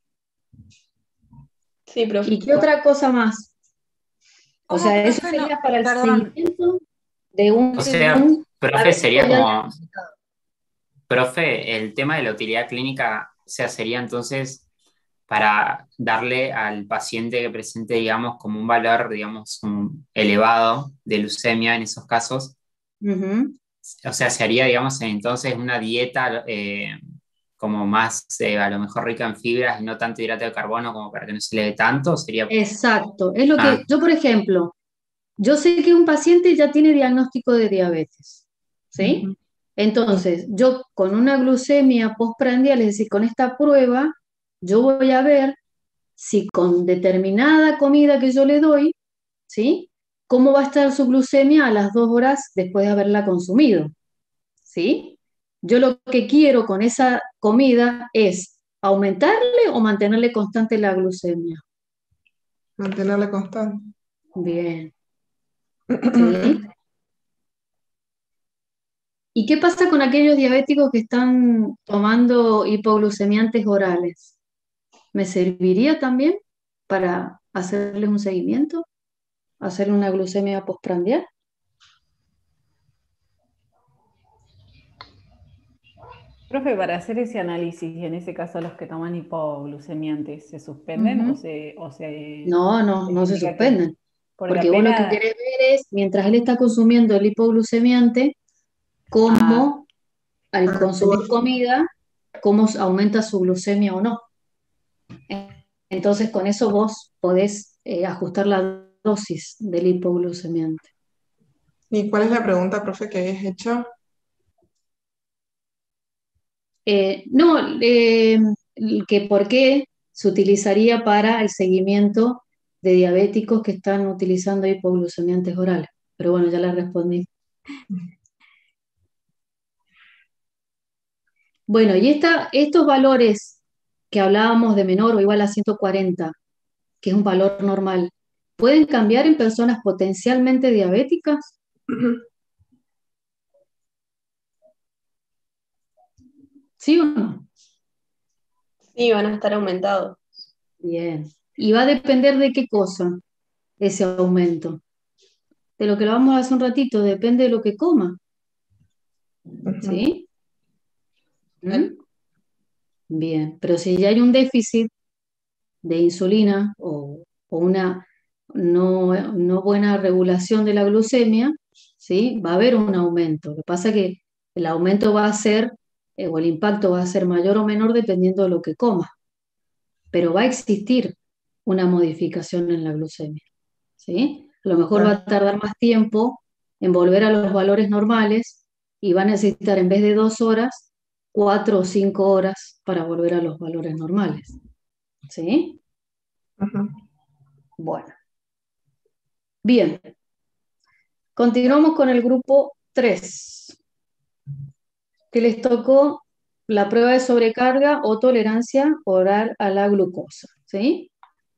Sí, profe. ¿Y qué otra cosa más? O ¿Cómo, sea, eso profe? No, sería para el perdón. seguimiento de un O sea, profe, diabético sería ya como, diagnosticado. profe, el tema de la utilidad clínica, o sea, sería entonces para darle al paciente que presente, digamos, como un valor, digamos, elevado de leucemia en esos casos. Ujú. O sea, se haría, digamos, entonces una dieta como más, a lo mejor rica en fibras y no tanto hidrato de carbono como para que no se le dé tanto, sería... Exacto. Es lo Ah, que yo, por ejemplo, yo sé que un paciente ya tiene diagnóstico de diabetes, ¿sí? Ujú. Entonces, yo con una glucemia postprandial, es decir, con esta prueba, yo voy a ver si con determinada comida que yo le doy, ¿sí? ¿Cómo va a estar su glucemia a las 2 horas después de haberla consumido? ¿Sí? Yo lo que quiero con esa comida es aumentarle o mantenerle constante la glucemia. Mantenerla constante. Bien, ¿sí? ¿Y qué pasa con aquellos diabéticos que están tomando hipoglucemiantes orales? ¿Me serviría también para hacerles un seguimiento? ¿Hacerle una glucemia postprandial? Profe, para hacer ese análisis, y en ese caso los que toman hipoglucemiantes, ¿se suspenden Ujú. o se No les se indica que? suspenden. Porque Porque vos lo que apenas... querés ver es, mientras él está consumiendo el hipoglucemiante, Ah, cómo al consumir comida, cómo aumenta su glucemia o no. Entonces, con eso vos podés ajustar la dosis del hipoglucemiante. ¿Y cuál es la pregunta, profe, que habías hecho? No, que por qué se utilizaría para el seguimiento de diabéticos que están utilizando hipoglucemiantes orales. Pero bueno, ya la respondí. Bueno, y estos valores que hablábamos de menor o igual a 140, que es un valor normal, ¿pueden cambiar en personas potencialmente diabéticas? ¿Sí o no? Sí, van a estar aumentados. Bien. ¿Y va a depender de qué cosa ese aumento? De lo que lo vamos a hacer un ratito, depende de lo que coma, Ujú. ¿sí? ¿Mm? Bien, pero si ya hay un déficit de insulina o una no buena regulación de la glucemia, ¿sí? Va a haber un aumento. Lo que pasa es que el aumento va a ser, o el impacto va a ser mayor o menor dependiendo de lo que coma, pero va a existir una modificación en la glucemia, ¿sí? A lo mejor va Claro. a tardar más tiempo en volver a los valores normales y va a necesitar en vez de 2 horas, 4 o 5 horas para volver a los valores normales, ¿sí? Ujú. Bueno, bien. Continuamos con el grupo 3, que les tocó la prueba de sobrecarga o tolerancia oral a la glucosa, ¿sí?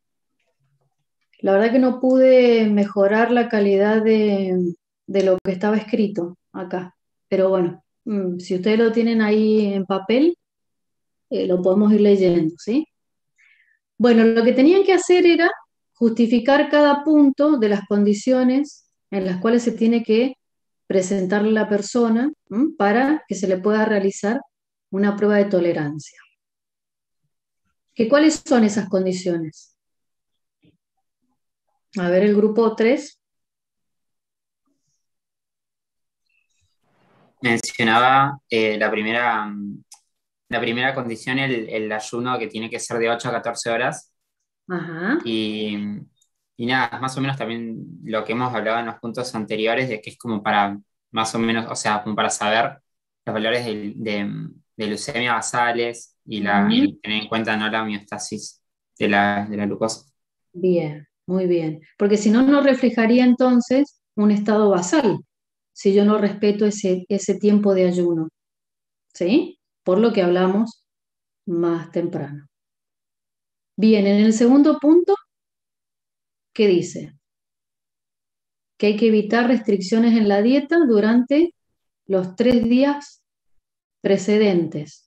La verdad que no pude mejorar la calidad de lo que estaba escrito acá, pero bueno, si ustedes lo tienen ahí en papel, lo podemos ir leyendo, ¿sí? Bueno, lo que tenían que hacer era justificar cada punto de las condiciones en las cuales se tiene que presentarle a la persona para que se le pueda realizar una prueba de tolerancia. ¿Cuáles son esas condiciones? A ver, el grupo 3. Mencionaba la primera condición, el ayuno que tiene que ser de 8 a 14 horas. Ajá. Y nada, más o menos también lo que hemos hablado en los puntos anteriores, de que es como para, más o menos, o sea, como para saber los valores de leucemia basales y tener en cuenta, ¿no?, la homeostasis de la glucosa. Bien, muy bien. Porque si no, no reflejaría entonces un estado basal, si yo no respeto ese tiempo de ayuno, ¿sí? Por lo que hablamos más temprano. Bien, en el segundo punto, ¿qué dice? Que hay que evitar restricciones en la dieta durante los 3 días precedentes.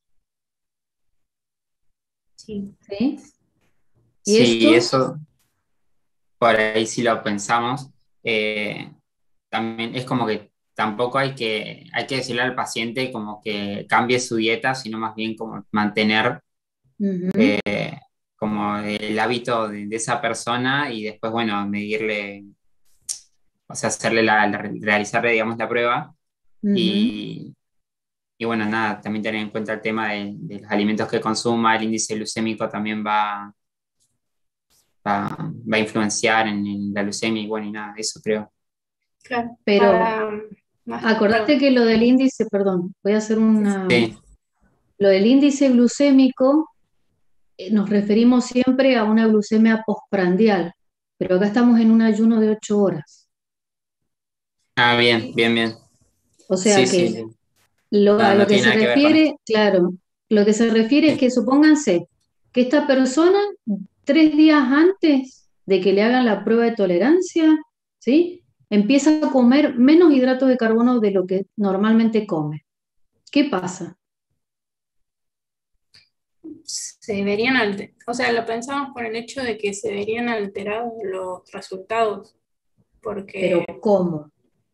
Sí. ¿Sí? ¿Y Sí, esto? eso, por ahí si lo pensamos, también es como que tampoco hay que decirle al paciente como que cambie su dieta, sino más bien como mantener como el hábito de esa persona y después, bueno, medirle, o sea, realizarle, digamos, la prueba. Y bueno, nada, también tener en cuenta el tema de los alimentos que consuma, el índice glucémico también va a influenciar en la glucemia y bueno, y nada, eso creo. Claro. Pero acordate que lo del índice, perdón, voy a hacer una... Sí. Lo del índice glucémico, nos referimos siempre a una glucemia postprandial, pero acá estamos en un ayuno de 8 horas. Ah, bien, bien, bien. O sea Sí, que sí. a lo No que tiene se nada que ver con refiere, claro, lo que se refiere es que supónganse que esta persona 3 días antes de que le hagan la prueba de tolerancia, ¿sí?, empieza a comer menos hidratos de carbono de lo que normalmente come. ¿Qué pasa? Se verían o sea, lo pensamos por el hecho de que se verían alterados los resultados, porque... ¿Pero cómo?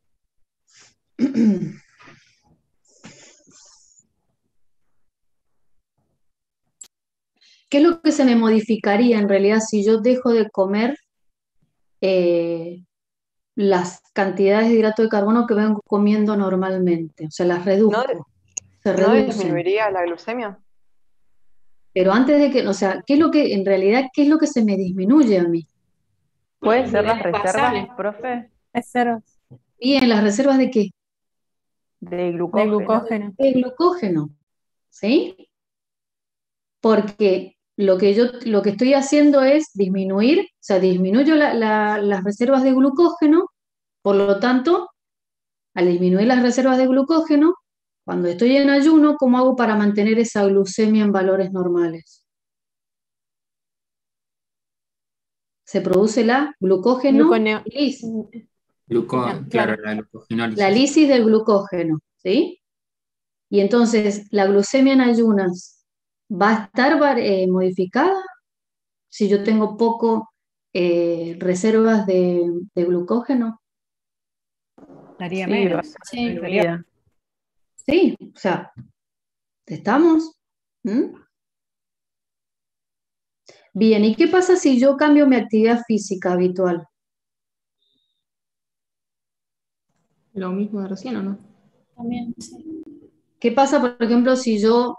¿Qué es lo que se me modificaría en realidad si yo dejo de comer las cantidades de hidrato de carbono que vengo comiendo normalmente? O sea, las reduzco, se ¿No reducen. disminuiría la glucemia? Pero antes de que, o sea, ¿qué es lo que, en realidad, qué es lo que se me disminuye a mí? ¿Puede ser las niveles reservas, basales. profe? Reservas Bien, ¿las reservas de qué? De de glucógeno. glucógeno. De glucógeno, ¿sí? Porque lo que estoy haciendo es disminuir, o sea, disminuyo las reservas de glucógeno, por lo tanto, al disminuir las reservas de glucógeno, cuando estoy en ayuno, ¿cómo hago para mantener esa glucemia en valores normales? Se produce la glucógenolisis. Claro, la glucogenólisis. La lisis del glucógeno, ¿sí? Y entonces, ¿la glucemia en ayunas va a estar modificada si yo tengo poco reservas de glucógeno? Estaría Sí, menos. va a ser disminuida. Sí, o sea, ¿estamos? ¿Mm? Bien, ¿y qué pasa si yo cambio mi actividad física habitual? Lo mismo de recién, ¿o no? También, sí. ¿Qué pasa, por ejemplo, si yo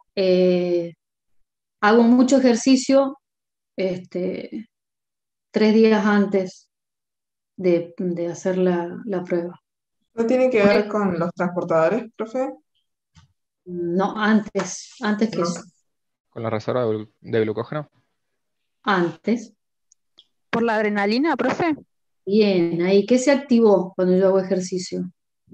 hago mucho ejercicio 3 días antes de hacer la prueba? ¿No tiene que ver con los transportadores, profe? No, antes que No. eso. ¿Con la reserva de glucógeno? Antes. ¿Por la adrenalina, profe? Bien, ahí, ¿qué se activó cuando yo hago ejercicio?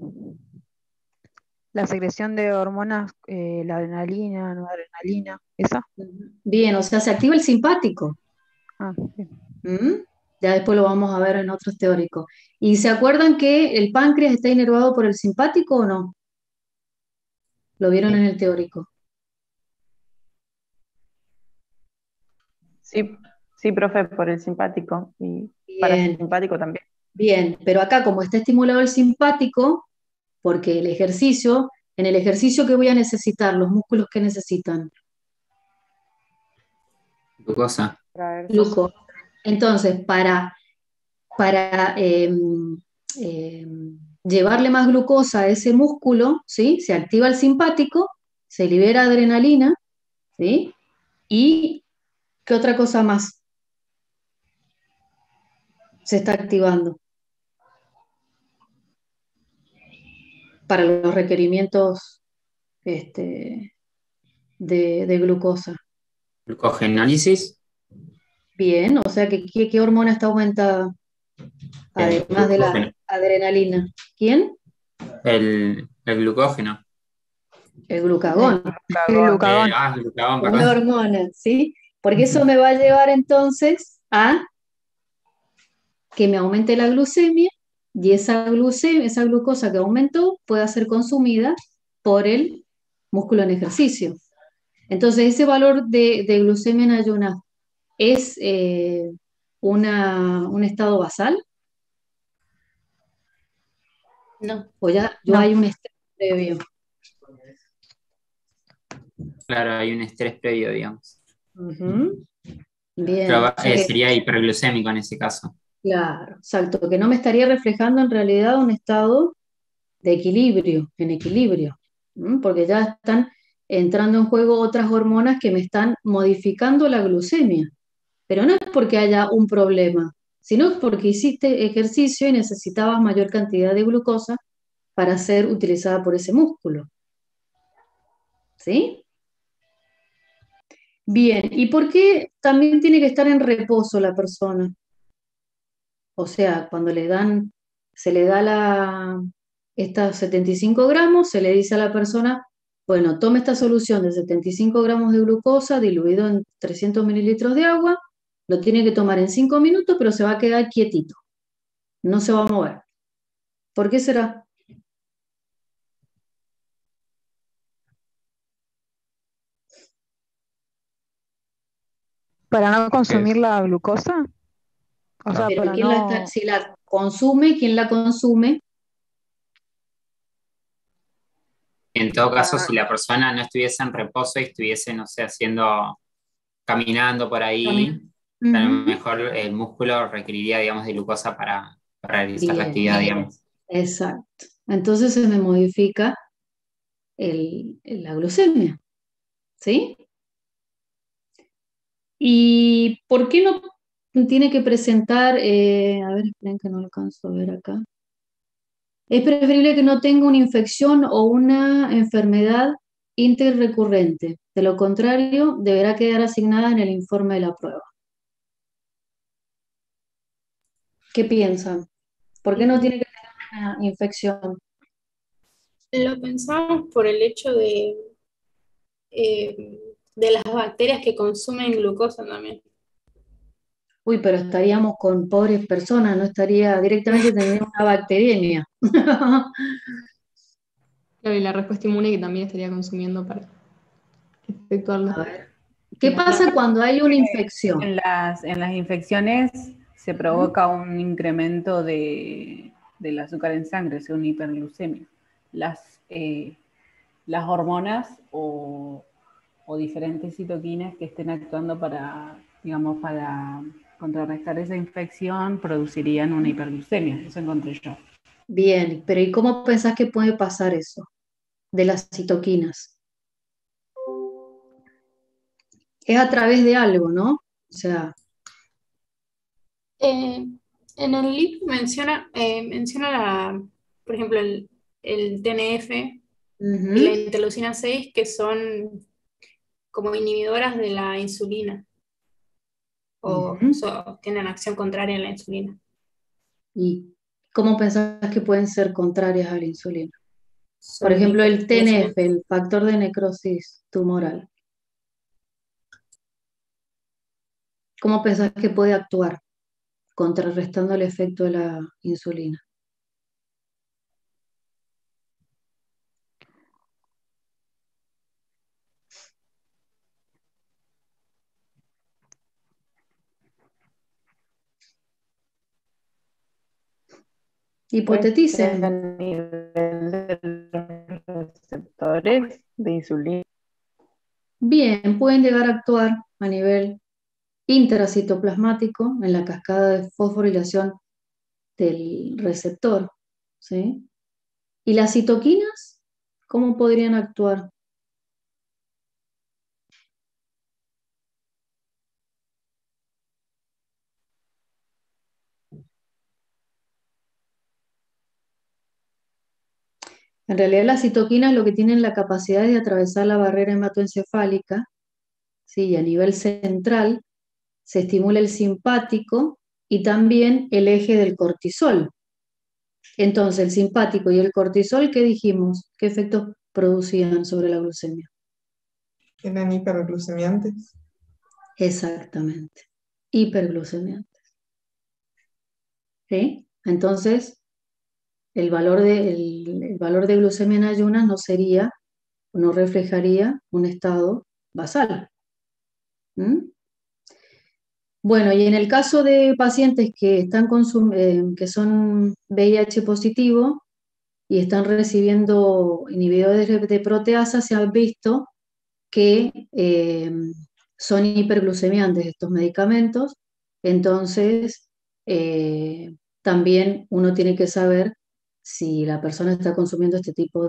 La secreción de hormonas, la adrenalina, noradrenalina, ¿esa? Bien, o sea, se activa el simpático. Ah, bien. ¿Mm? Ya después lo vamos a ver en otros teóricos. ¿Y se acuerdan que el páncreas está inervado por el simpático o no? Lo vieron en el teórico. Sí, sí, profe, por el simpático y Bien, parasimpático también. bien, pero acá como está estimulado el simpático, porque en el ejercicio que voy a necesitar, los músculos que necesitan, Glucosa. glucosa. Entonces, para llevarle más glucosa a ese músculo, ¿sí? Se activa el simpático, se libera adrenalina, ¿sí? ¿Y qué otra cosa más se está activando para los requerimientos de glucosa? Glucogenólisis. Bien, o sea que ¿qué hormona está aumentada? El Además de glucógeno. la adrenalina. ¿Quién? El glucógeno. El glucagón. El glucagón. El glucagón, Una perdón. hormona, ¿sí? Porque eso me va a llevar entonces a que me aumente la glucemia y esa glucosa que aumentó pueda ser consumida por el músculo en ejercicio. Entonces, ese valor de glucemia en ayunas es un estado basal No. o ya No. hay un estrés previo. Claro, hay un estrés previo, digamos. Ujú. Bien, Pero o sea que, sería hiperglucémico en ese caso. claro, exacto, que no me estaría reflejando en realidad un estado de equilibrio, en equilibrio, porque ya están entrando en juego otras hormonas que me están modificando la glucemia. Pero no es porque haya un problema, sino porque hiciste ejercicio y necesitabas mayor cantidad de glucosa para ser utilizada por ese músculo. ¿Sí? Bien, ¿y por qué también tiene que estar en reposo la persona? O sea, cuando se le da estos 75 gramos, se le dice a la persona, bueno, tome esta solución de 75 gramos de glucosa diluido en 300 mililitros de agua, lo tiene que tomar en 5 minutos, pero se va a quedar quietito, no se va a mover. ¿Por qué será? ¿Para no consumir la glucosa? O sea, Pero para no... si la consume, ¿quién la consume? En todo caso, si la persona no estuviese en reposo y estuviese, no sé, caminando por ahí, a lo Ujú. mejor el músculo requeriría, digamos, de glucosa para realizar la Bien, actividad, digamos. exacto. Entonces se me modifica la glucemia, ¿sí? ¿Y por qué no tiene que presentar, a ver, esperen que no alcanzo a ver acá? Es preferible que no tenga una infección o una enfermedad interrecurrente. De lo contrario, deberá quedar asignada en el informe de la prueba. ¿Qué piensan? ¿Por qué no tiene que tener una infección? Lo pensamos por el hecho de las bacterias que consumen glucosa también. Uy, pero estaríamos con pobres personas, no estaría directamente teniendo una bacteriemia. Claro, y la respuesta inmune que también estaría consumiendo para efectuarla. A ver, ¿qué pasa cuando hay una infección? En las infecciones se provoca un incremento del azúcar en sangre, o sea, una hiperglucemia. Las hormonas o diferentes citoquinas que estén actuando digamos, para contrarrestar esa infección producirían una hiperglucemia. Eso encontré yo. Bien, pero ¿y cómo pensás que puede pasar eso de las citoquinas? Es a través de algo, ¿no? O sea, En el libro menciona por ejemplo, el TNF y la ujú, interleucina 6, que son como inhibidoras de la insulina, o ujú. tienen acción contraria a la insulina. ¿Y cómo pensás que pueden ser contrarias a la insulina? Por ejemplo, el TNF, el factor de necrosis tumoral. ¿Cómo pensás que puede actuar contrarrestando el efecto de la insulina? Hipoteticen. A nivel de los receptores de insulina. Bien, pueden llegar a actuar a nivel intracitoplasmático en la cascada de fosforilación del receptor, ¿sí? ¿Y las citoquinas? ¿Cómo podrían actuar? En realidad las citoquinas lo que tienen la capacidad es de atravesar la barrera hematoencefálica, ¿sí? Y a nivel central se estimula el simpático y también el eje del cortisol. Entonces, el simpático y el cortisol, ¿qué dijimos? ¿Qué efectos producían sobre la glucemia? Eran hiperglucemiantes. Exactamente, hiperglucemiantes. ¿Sí? Entonces, el valor de glucemia en ayunas no reflejaría un estado basal. ¿Mm? Bueno, y en el caso de pacientes que que son VIH positivo y están recibiendo inhibidores de proteasa, se ha visto que son hiperglucemiantes estos medicamentos. Entonces, también uno tiene que saber si la persona está consumiendo este tipo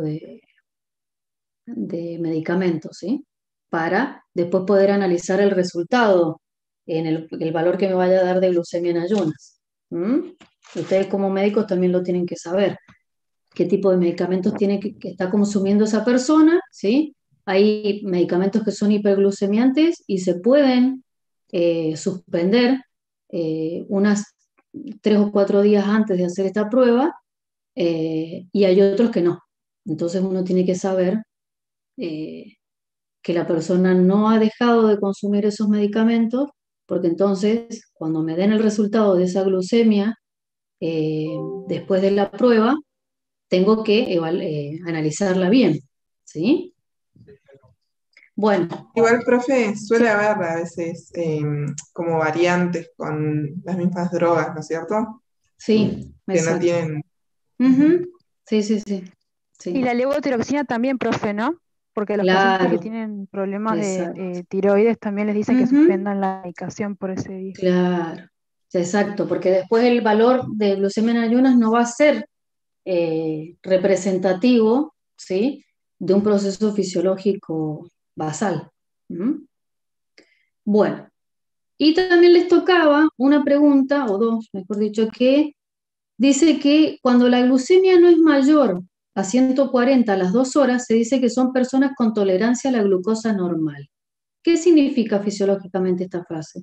de medicamentos, ¿sí? Para después poder analizar el resultado en el valor que me vaya a dar de glucemia en ayunas. ¿Mm? Ustedes como médicos también lo tienen que saber. Qué tipo de medicamentos tiene que está consumiendo esa persona, ¿sí? Hay medicamentos que son hiperglucemiantes y se pueden suspender unas 3 o 4 días antes de hacer esta prueba, y hay otros que no. Entonces uno tiene que saber eh, que la persona no ha dejado de consumir esos medicamentos, porque entonces cuando me den el resultado de esa glucemia después de la prueba, tengo que analizarla bien, ¿sí? Bueno. Igual, profe, suele haber a veces como variantes con las mismas drogas, ¿no es cierto? Sí, que exacto. no tienen. Sí, sí, sí. Y la levotiroxina también, profe, ¿no? Porque los pacientes que tienen problemas de tiroides también les dicen que suspendan la medicación por ese día. Claro, exacto, porque después el valor de glucemia en ayunas no va a ser representativo, ¿sí? De un proceso fisiológico basal. ¿Mm? Bueno, y también les tocaba una pregunta, o dos, mejor dicho, que dice que cuando la glucemia no es mayor a 140 a las 2 horas, se dice que son personas con tolerancia a la glucosa normal. ¿Qué significa fisiológicamente esta frase?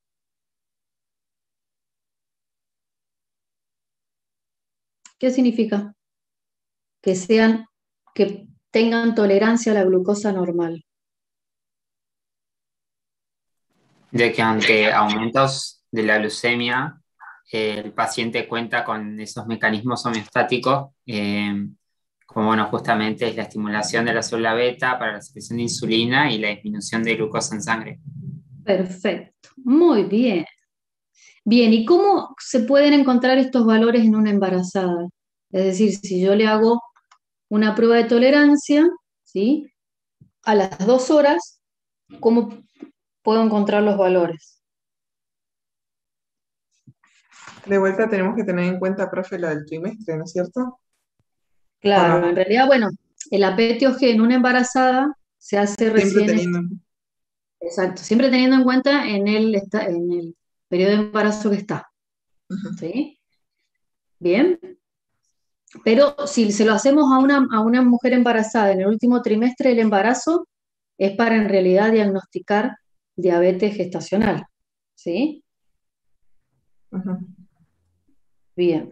¿Qué significa? Que tengan tolerancia a la glucosa normal. De que ante aumentos de la glucemia, el paciente cuenta con esos mecanismos homeostáticos, como bueno, justamente es la estimulación de la célula beta para la secreción de insulina y la disminución de glucosa en sangre. Perfecto, muy bien. Bien, ¿y cómo se pueden encontrar estos valores en una embarazada? Es decir, si yo le hago una prueba de tolerancia, ¿sí? A las 2 horas, ¿cómo puedo encontrar los valores? De vuelta tenemos que tener en cuenta, profe, lo del trimestre, ¿no es cierto? Claro, en realidad, bueno, el APTOG en una embarazada se hace recién. Exacto, siempre teniendo en cuenta en el periodo de embarazo que está. ¿Sí? Bien. Pero si se lo hacemos a una mujer embarazada en el último trimestre del embarazo, es para en realidad diagnosticar diabetes gestacional. ¿Sí? Bien.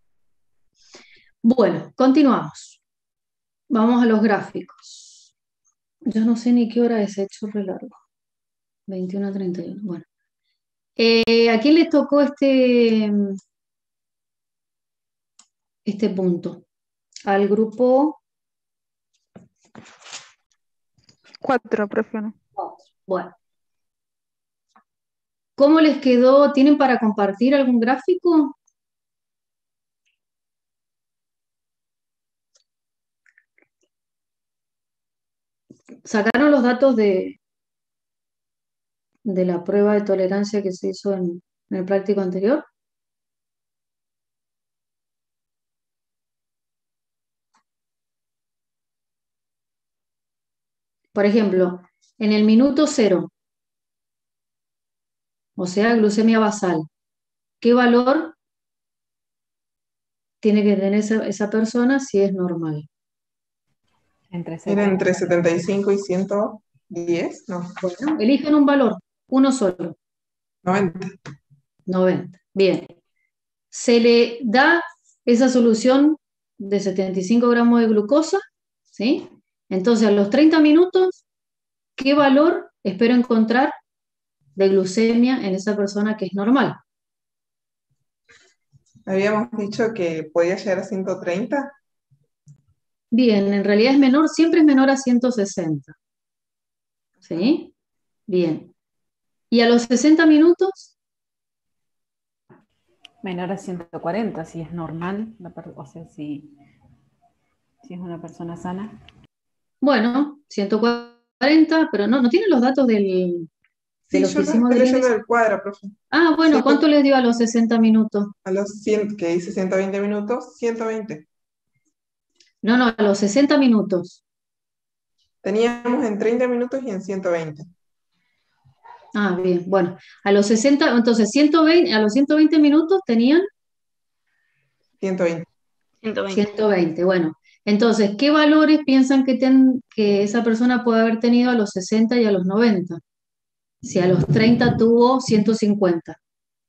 Bueno, continuamos. Vamos a los gráficos. Yo no sé ni qué hora es, hecho re largo. 21:31. Bueno. ¿A quién le tocó este punto? Al grupo 4, prefiero. 4. Bueno. ¿Cómo les quedó? ¿Tienen para compartir algún gráfico? ¿Sacaron los datos de la prueba de tolerancia que se hizo en el práctico anterior? Por ejemplo, en el minuto 0, o sea, glucemia basal, ¿qué valor tiene que tener esa persona si es normal? Era entre 75 y 110, no. Bueno, eligen un valor, uno solo. 90. 90. Bien. Se le da esa solución de 75 gramos de glucosa, ¿sí? Entonces, a los 30 minutos, ¿qué valor espero encontrar de glucemia en esa persona que es normal? Habíamos dicho que podía llegar a 130. Bien, en realidad es menor, siempre es menor a 160. ¿Sí? Bien. ¿Y a los 60 minutos? Menor a 140, si es normal, o sea, si es una persona sana. Bueno, 140, pero no tienen los datos de Sí, los yo que lo hicimos estoy del leyendo índice. del cuadro, profe. Ah, bueno, ¿cuánto les dio a los 60 minutos? A los 100, que dice 120 minutos, 120. No, a los 60 minutos. Teníamos en 30 minutos y en 120. Ah, bien, bueno. A los 60, entonces 120, a los 120 minutos tenían 120. 120, bueno. Entonces, ¿qué valores piensan que esa persona puede haber tenido a los 60 y a los 90? Si a los 30 tuvo 150.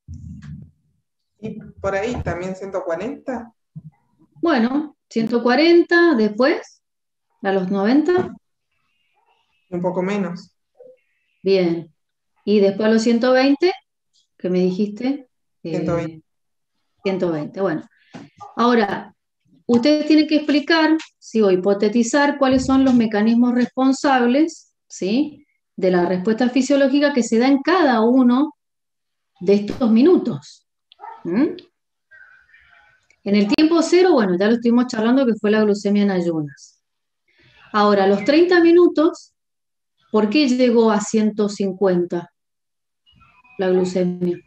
Y por ahí también 140. Bueno, 140, después, a los 90. Un poco menos. Bien. Y después a los 120, ¿qué me dijiste? 120. 120, bueno. Ahora, ustedes tienen que explicar, sí, o hipotetizar cuáles son los mecanismos responsables, ¿sí?, de la respuesta fisiológica que se da en cada uno de estos minutos. ¿Mm? En el tiempo 0, bueno, ya lo estuvimos charlando, que fue la glucemia en ayunas. Ahora, a los 30 minutos, ¿por qué llegó a 150 la glucemia?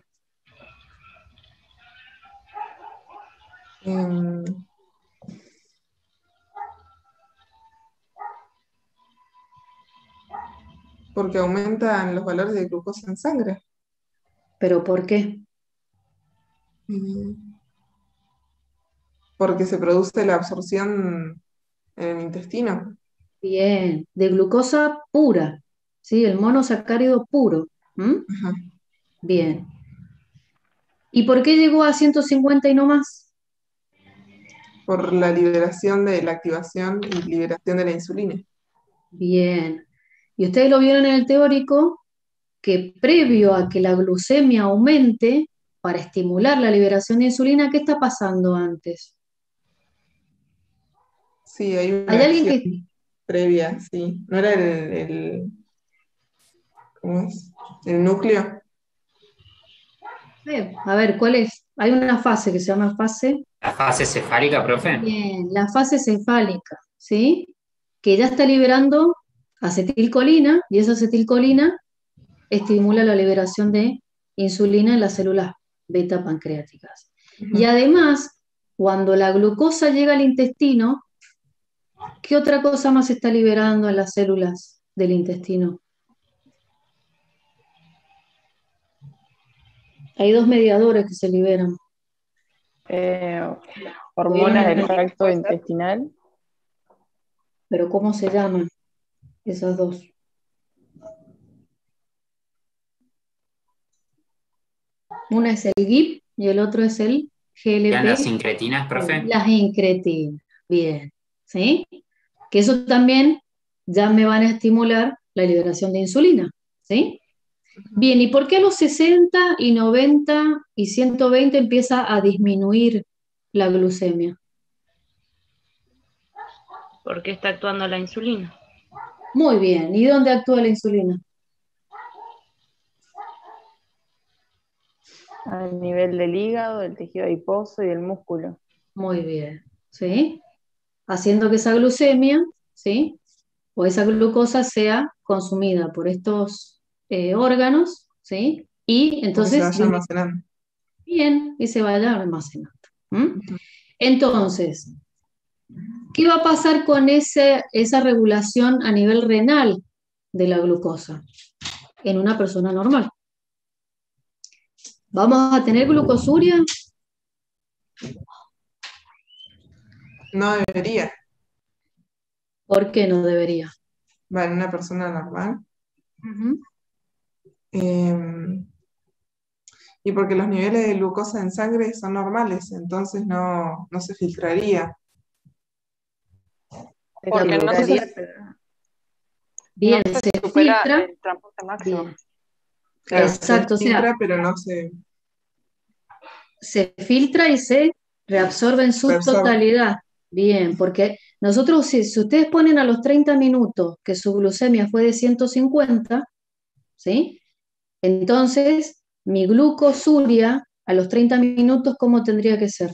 Porque aumentan los valores de glucosa en sangre. ¿Pero por qué? Porque se produce la absorción en el intestino. Bien, de glucosa pura, ¿sí? El monosacárido puro. ¿Mm? Ajá. Bien. ¿Y por qué llegó a 150 y no más? Por la liberación de la activación y liberación de la insulina. Bien. Y ustedes lo vieron en el teórico, que previo a que la glucemia aumente, para estimular la liberación de insulina, ¿qué está pasando antes? Sí, hay una ¿Hay alguien acción que... previa, sí. ¿No era ¿cómo es? El núcleo? A ver, ¿cuál es? Hay una fase que se llama fase... ¿La fase cefálica, profe? Bien, la fase cefálica, ¿sí? Que ya está liberando acetilcolina, y esa acetilcolina estimula la liberación de insulina en las células beta pancreáticas. Y además, cuando la glucosa llega al intestino, ¿qué otra cosa más se está liberando en las células del intestino? Hay dos mediadores que se liberan. Hormonas del tracto intestinal. ¿Pero cómo se llaman esas dos? Una es el GIP y el otro es el ¿Quedan las GLP, incretinas, profe? las incretinas. Bien, ¿sí? Que eso también ya me van a estimular la liberación de insulina, ¿sí? Bien, ¿y por qué a los 60 y 90 y 120 empieza a disminuir la glucemia? Porque está actuando la insulina. Muy bien, ¿y dónde actúa la insulina? A nivel del hígado, del tejido adiposo y del músculo. Muy bien, ¿sí? Haciendo que esa glucemia, ¿sí? O esa glucosa sea consumida por estos órganos, ¿sí? Y O que se entonces, vaya almacenando. bien, y se vaya almacenando. Entonces, ¿qué va a pasar con esa regulación a nivel renal de la glucosa en una persona normal? ¿Vamos a tener glucosuria? No debería. ¿Por qué no debería? Va, en una persona normal. Ujú. Y porque los niveles de glucosa en sangre son normales, entonces no se filtraría. Porque no Bien, se se supera filtra. el transporte máximo. Bien. Claro, Exacto, o se sea, filtra, pero no se se filtra y se reabsorbe en su reabsorbe. totalidad. Bien, porque nosotros, si ustedes ponen a los 30 minutos que su glucemia fue de 150, ¿sí? Entonces, mi glucosuria a los 30 minutos, ¿cómo tendría que ser?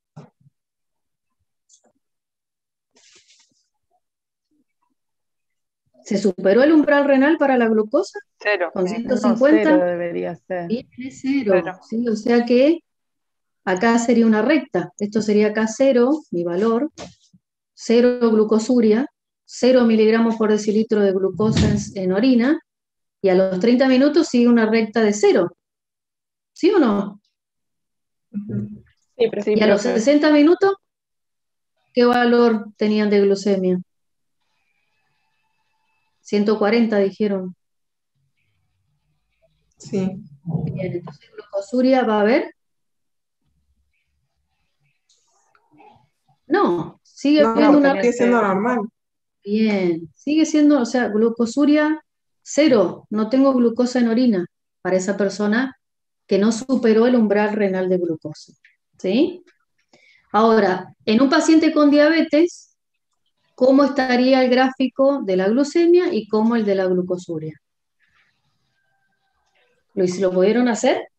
¿Se superó el umbral renal para la glucosa? Cero. ¿Con No, 150? cero debería ser. Bien, es cero, ¿sí? O sea que acá sería una recta. Esto sería acá cero, mi valor, cero glucosuria, 0 miligramos por decilitro de glucosa en orina, y a los 30 minutos sigue una recta de cero. ¿Sí o no? Sí, profe. Y a los 60 minutos, ¿qué valor tenían de glucemia? 140 dijeron. Sí. Bien, entonces glucosuria va a haber. No, sigue habiendo una sigue siendo normal. Bien, sigue siendo, o sea, glucosuria cero, no tengo glucosa en orina para esa persona que no superó el umbral renal de glucosa. ¿Sí? Ahora, en un paciente con diabetes, ¿cómo estaría el gráfico de la glucemia y cómo el de la glucosuria? ¿Lo pudieron hacer?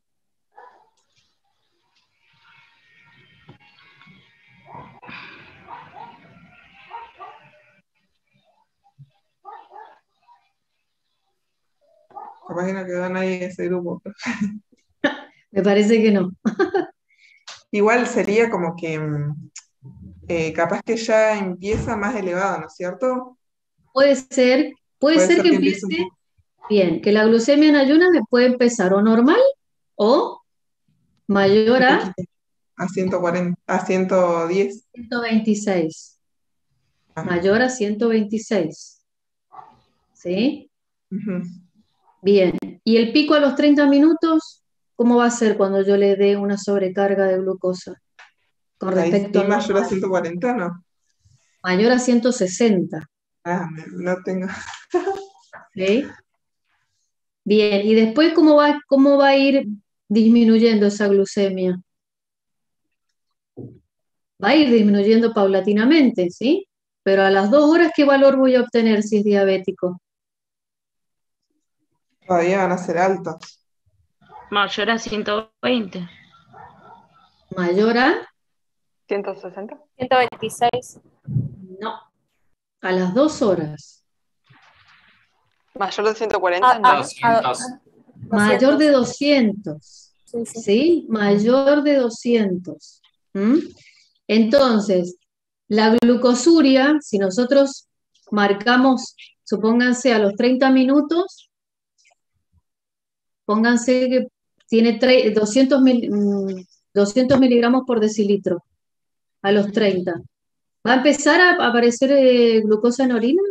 Capaz que no quedó nadie en ese grupo. Me parece que no. Igual sería como que capaz que ya empieza más elevado, ¿no es cierto? Puede ser Puede que ser que empiece un empiece poco bien, que la glucemia en ayunas me puede empezar o normal o mayor un a poquito a 140, a 110. 126. Ah, Mayor a 126. ¿Sí? ujú. Bien. ¿Y el pico a los 30 minutos? ¿Cómo va a ser cuando yo le dé una sobrecarga de glucosa con Ahí respecto sí, al mayor a normal? 140, ¿no? Mayor a 160. No tengo. ¿Sí? Bien. ¿Y después cómo va a ir disminuyendo esa glucemia? Va a ir disminuyendo paulatinamente, ¿sí? Pero a las 2 horas, ¿qué valor voy a obtener si es diabético? Todavía van a ser altos. Mayor a 120. ¿Mayor a? 160. 126. No. A las 2 horas. Mayor de 140, no. 200. Mayor de 200. Sí, sí. ¿Sí? Mayor de 200. ¿Mm? Entonces, la glucosuria, si nosotros marcamos, supónganse a los 30 minutos, pónganse que tiene 200 miligramos por decilitro a los 30. ¿Va a empezar a aparecer glucosa en orina?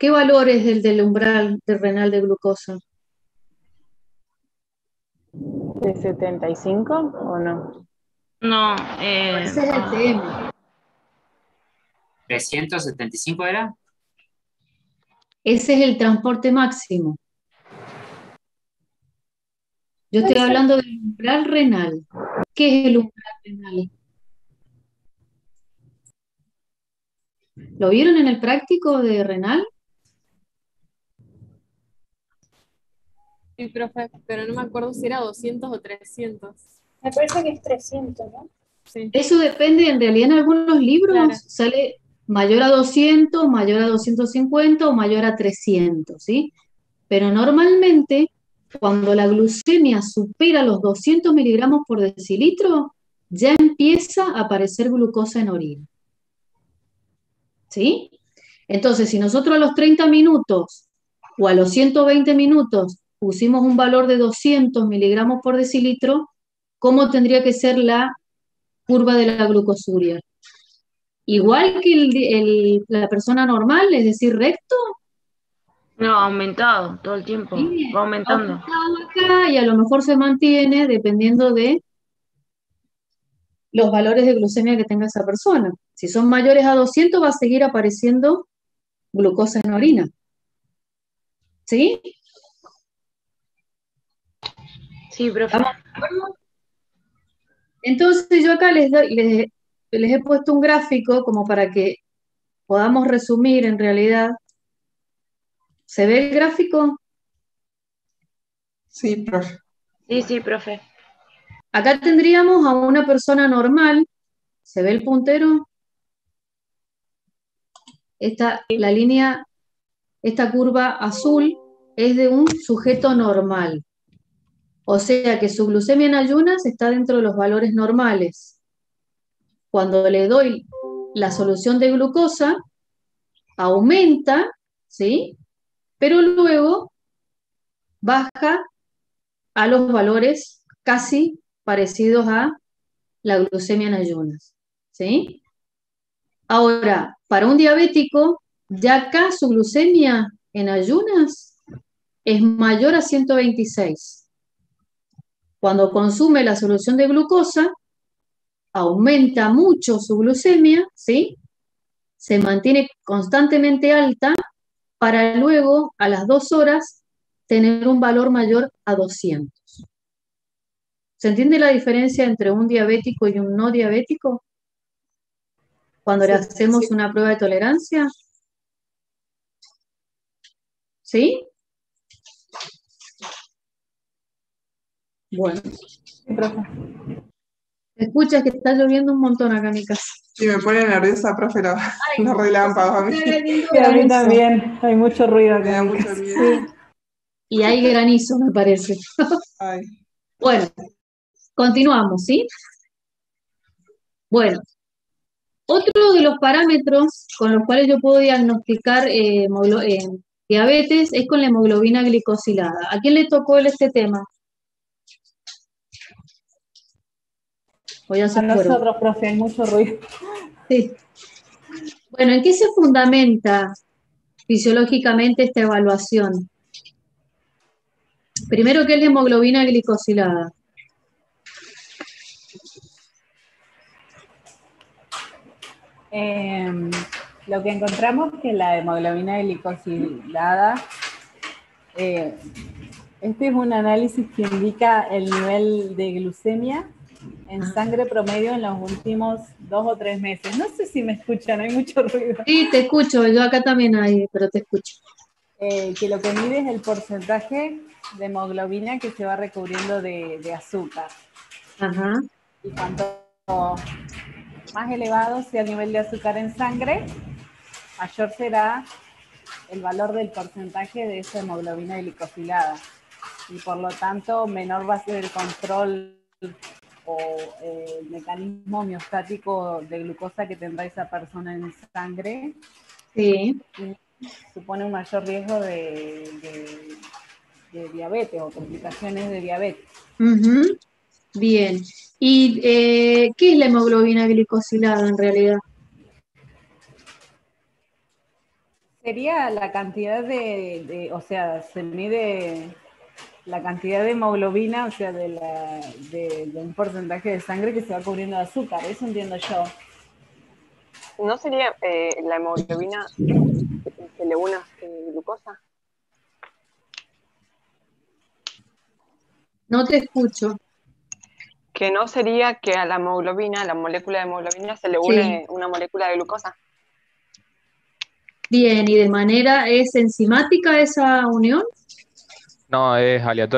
¿Qué valor es el del umbral de renal de glucosa? ¿De 75 o no? No, Ese es el TM. ¿375 era? Ese es el transporte máximo. Yo estoy hablando del umbral renal. ¿Qué es el umbral renal? ¿Lo vieron en el práctico de renal? Sí, profe, pero no me acuerdo si era 200 o 300. Me parece que es 300, ¿no? Sí, Eso depende, en realidad en algunos libros claro. sale mayor a 200, mayor a 250 o mayor a 300, ¿sí? Pero normalmente cuando la glucemia supera los 200 miligramos por decilitro, ya empieza a aparecer glucosa en orina, ¿sí? Entonces, si nosotros a los 30 minutos o a los 120 minutos pusimos un valor de 200 miligramos por decilitro, ¿cómo tendría que ser la curva de la glucosuria? Igual que la persona normal, es decir, recto. No, aumentado todo el tiempo. Bien, Va aumentando. aumentado acá y a lo mejor se mantiene dependiendo de los valores de glucemia que tenga esa persona. Si son mayores a 200 va a seguir apareciendo glucosa en orina. ¿Sí? Sí, profe. ¿Estamos de acuerdo? Entonces yo acá les he puesto un gráfico como para que podamos resumir en realidad. ¿Se ve el gráfico? Sí, profe. Sí, profe. Acá tendríamos a una persona normal. ¿Se ve el puntero? La línea, esta curva azul es de un sujeto normal. O sea que su glucemia en ayunas está dentro de los valores normales. Cuando le doy la solución de glucosa, aumenta, ¿sí? Pero luego baja a los valores casi parecidos a la glucemia en ayunas, ¿sí? Ahora, para un diabético, ya acá su glucemia en ayunas es mayor a 126. Cuando consume la solución de glucosa, aumenta mucho su glucemia, ¿sí? Se mantiene constantemente alta para luego, a las 2 horas, tener un valor mayor a 200. ¿Se entiende la diferencia entre un diabético y un no diabético? Cuando le hacemos una prueba de tolerancia. ¿Sí? Bueno. Escuchas que está lloviendo un montón acá en mi casa. Sí, me pone nerviosa, profe, los relámpagos a mí. Sí, a mí también, hay mucho ruido acá. Me da mucho miedo. Y hay granizo, me parece. Ay. Bueno, continuamos, ¿sí? Bueno, otro de los parámetros con los cuales yo puedo diagnosticar diabetes es con la hemoglobina glicosilada. ¿A quién le tocó este tema? A nosotros, profe, hay mucho ruido. Sí. Bueno, ¿en qué se fundamenta fisiológicamente esta evaluación? Primero, ¿qué es la hemoglobina glicosilada? Lo que encontramos que la hemoglobina glicosilada, este es un análisis que indica el nivel de glucemia en sangre promedio en los últimos 2 o 3 meses. No sé si me escuchan, hay mucho ruido. Sí, te escucho, yo acá también hay, pero te escucho. Que lo que mide es el porcentaje de hemoglobina que se va recubriendo de azúcar. Ajá. Y cuanto más elevado sea el nivel de azúcar en sangre, mayor será el valor del porcentaje de esa hemoglobina glicosilada. Y por lo tanto, menor va a ser el control o el mecanismo homeostático de glucosa que tendrá esa persona en sangre. Sí. Y supone un mayor riesgo de diabetes o complicaciones de diabetes. Uh-huh. Bien. ¿Y qué es la hemoglobina glicosilada en realidad? Sería la cantidad o sea, se mide la cantidad de hemoglobina, o sea, de un porcentaje de sangre que se va cubriendo de azúcar, eso entiendo yo. ¿No sería la hemoglobina se le une glucosa? No te escucho. Que no sería que a la hemoglobina, la molécula de hemoglobina, se le Sí. une una molécula de glucosa. Bien, ¿y de manera es enzimática esa unión? No, es aleatorio.